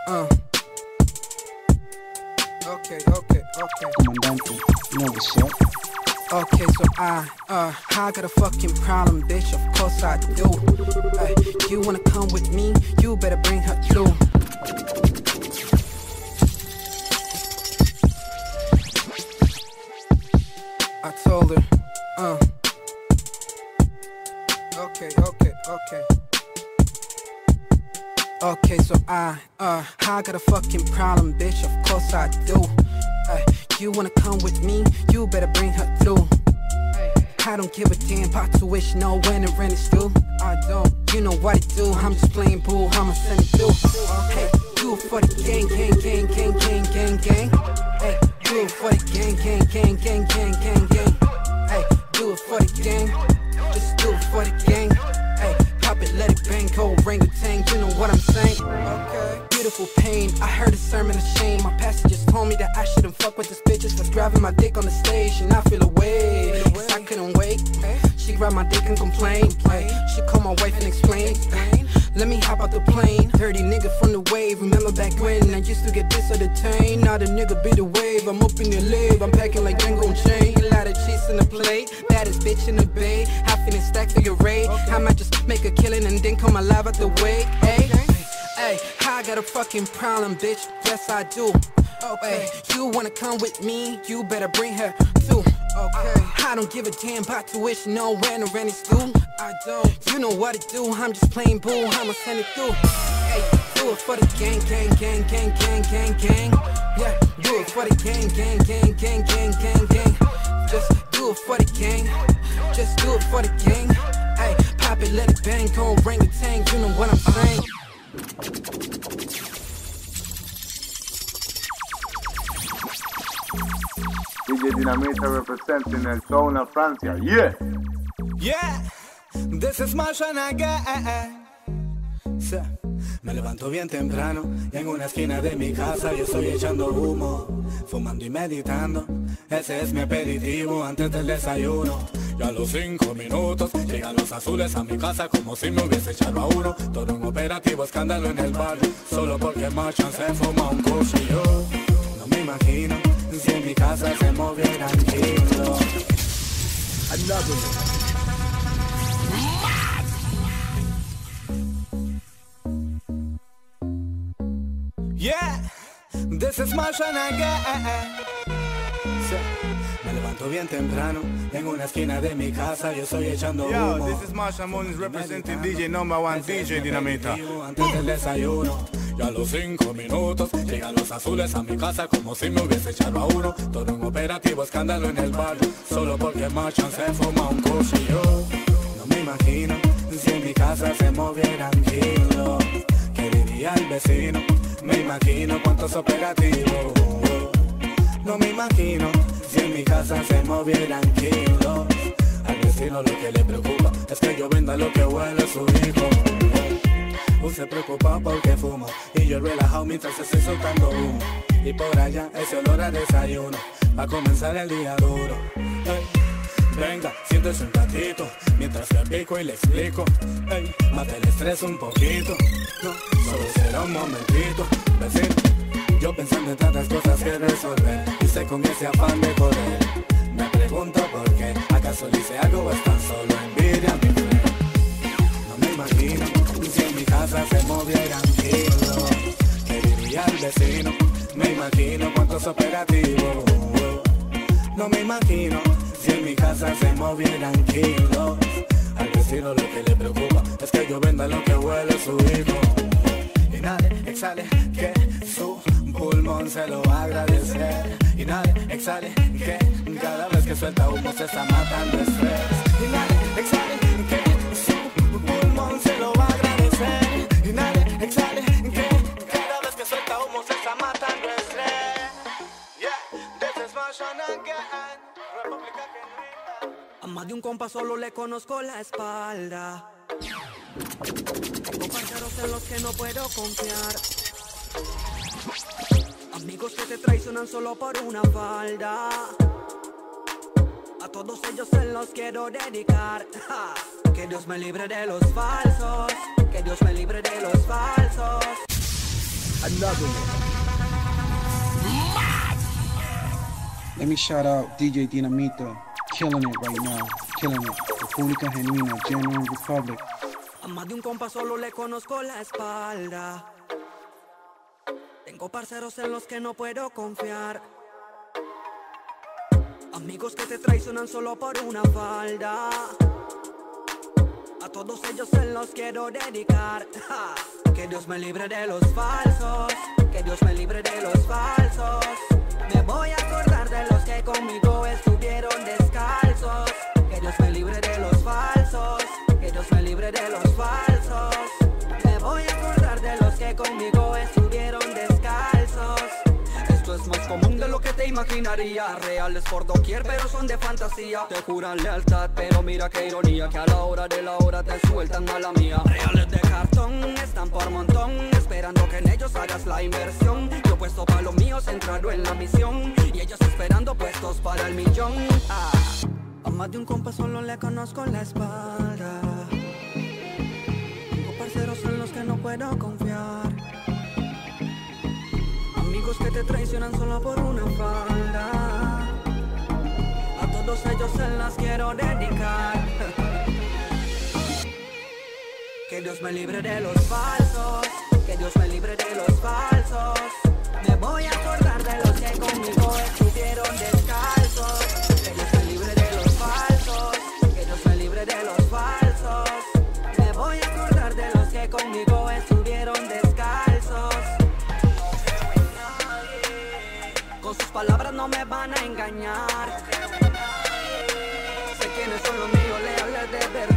okay. Comandante, you know the shit. Okay, so I got a fucking problem, bitch, of course I do. You wanna come with me, you better bring her through. I told her, okay. Okay, so I got a fucking problem, bitch, of course I do. You wanna come with me, you better bring her through. I don't give a damn about tuition, no when the rent is due. I don't, you know what it do, I'm just playing bull, I'ma send it through. Hey, do it for the gang. Hey, do it for the gang. Hey, do it for the gang, just do it for the gang. Hey, pop it, let it bang, go orangutan, you know what I'm saying? Okay. Beautiful pain, I heard a sermon of shame. My pastor just told me that I shouldn't fuck with this bitches for grabbing my dick on the stage, and I feel away, cause I couldn't wait. She grabbed my dick and complained. She called my wife and explained. Let me hop out the plane. Dirty nigga from the wave. Remember back when I used to get this or detained. Now the nigga be the wave. I'm up in your leg. I'm packing like Django and Chain. A lot of cheese in the plate. Baddest bitch in the bay. Half in a stack for your raid. I might just make a killing and then come alive out the way. Hey, hey, I got a fucking problem, bitch. Yes, I do. Okay, you wanna come with me? You better bring her too. Okay, I don't give a damn about tuition, no rent or any stew. I don't. You know what to do. I'm just playing bull. I'ma send it through. Hey, do it for the gang, gang, gang, gang, gang, gang, gang. Yeah, do it for the gang, gang, gang, gang, gang, gang, gang. Just do it for the gang. Just do it for the gang. Hey, pop it, let it bang, go ring a tang. You know what I'm saying? DJ Dynamita representing El Zona, Francia. Yeah! Yeah, this is Martian again. Sí. Me levanto bien temprano y en una esquina de mi casa yo estoy echando humo, fumando y meditando. Ese es mi aperitivo antes del desayuno. Y a los 5 minutos llegan los azules a mi casa como si me hubiese echado a uno. Todo un operativo, escándalo en el barrio, solo porque Marchan se fuma un cuchillo. No me imagino si en mi casa se movieran kilos. Yeah, this is Martian again. Sí. Me levanto bien temprano en una esquina de mi casa yo estoy echando humo. Yo, this is Marshall Moniz representing DJ number 1, DJ Dynamita. Antes del desayuno. Y a los 5 minutos llegan los azules a mi casa como si me hubiese echado a uno. Todo un operativo, escándalo en el barrio, solo porque Marchan se fuma un cuchillo. No me imagino si en mi casa se movieran kilos. ¿Qué diría el vecino? Me imagino cuántos operativos. No me imagino si en mi casa se movieran kilos. Al vecino lo que le preocupa es que yo venda lo que huele su hijo. Se preocupa porque fumo y yo relajado mientras estoy soltando humo. Y por allá ese olor a desayuno va a comenzar el día duro. Hey, venga, siéntese un ratito mientras le pico y le explico. Hey, mate el estrés un poquito. No, solo será un momentito, vecino. Yo pensando en tantas cosas que resolver y sé con ese afán de correr. Me pregunto por qué, ¿acaso le hice algo o es tan solo envidia mi fe? No me imagino si en mi casa se movieran kilos. ¿Qué diría el vecino? Me imagino cuántos operativos. No me imagino si en mi casa se movieran kilos. Al vecino lo que le preocupa es que yo venda lo que huele su hijo. Inhale, exhale, que su pulmón se lo va a agradecer. Inhale, exhale, que cada vez que suelta humo se está matando estrés. Inhale, exhale, que su pulmón se lo va a agradecer. Inhale, exhale, que cada vez que suelta humo se está matando estrés. Yeah, this is Martian again. República Genuina. A más de un compa solo le conozco la espalda. Tengo parceros en los que no puedo confiar. Amigos que te traicionan solo por una falda. A todos ellos se los quiero dedicar. Ja. Que Dios me libre de los falsos. Que Dios me libre de los falsos. Let me shout out DJ Dynamita, killing it right now, killing it. República Genuina, Genuine Republic. A más de un compa solo le conozco la espalda. Tengo parceros en los que no puedo confiar. Amigos que te traicionan solo por una falda. A todos ellos se los quiero dedicar. Ja. Que Dios me libre de los falsos. Que Dios me libre de los falsos. Me voy a acordar de los que conmigo estuvieron descalzos. Que Dios me libre de los falsos. Que Dios me libre de los falsos. Me voy a acordar de los que conmigo estuvieron descalzos. Esto es más común de lo que te imaginaría. Reales por doquier pero son de fantasía. Te juran lealtad pero mira qué ironía, que a la hora de la hora te sueltan a la mía. Reales de cartón están por montón, esperando que en ellos hagas la inversión. Yo puesto para los míos, centrado en la misión, y ellos esperando puestos para el millón. A más de un compa solo le conozco la espalda. Tengo parceros en los que no puedo confiar. Amigos que te traicionan solo por una falda. A todos ellos se las quiero dedicar. Que Dios me libre de los falsos, que Dios me libre de los falsos. Me voy a acordar de los que conmigo estuvieron descalzos. Que Dios me libre de los falsos, que Dios me libre de los falsos. Me voy a acordar de los que conmigo estuvieron descalzos. Con sus palabras no me van a engañar. Sé quiénes son los míos, leales de verdad.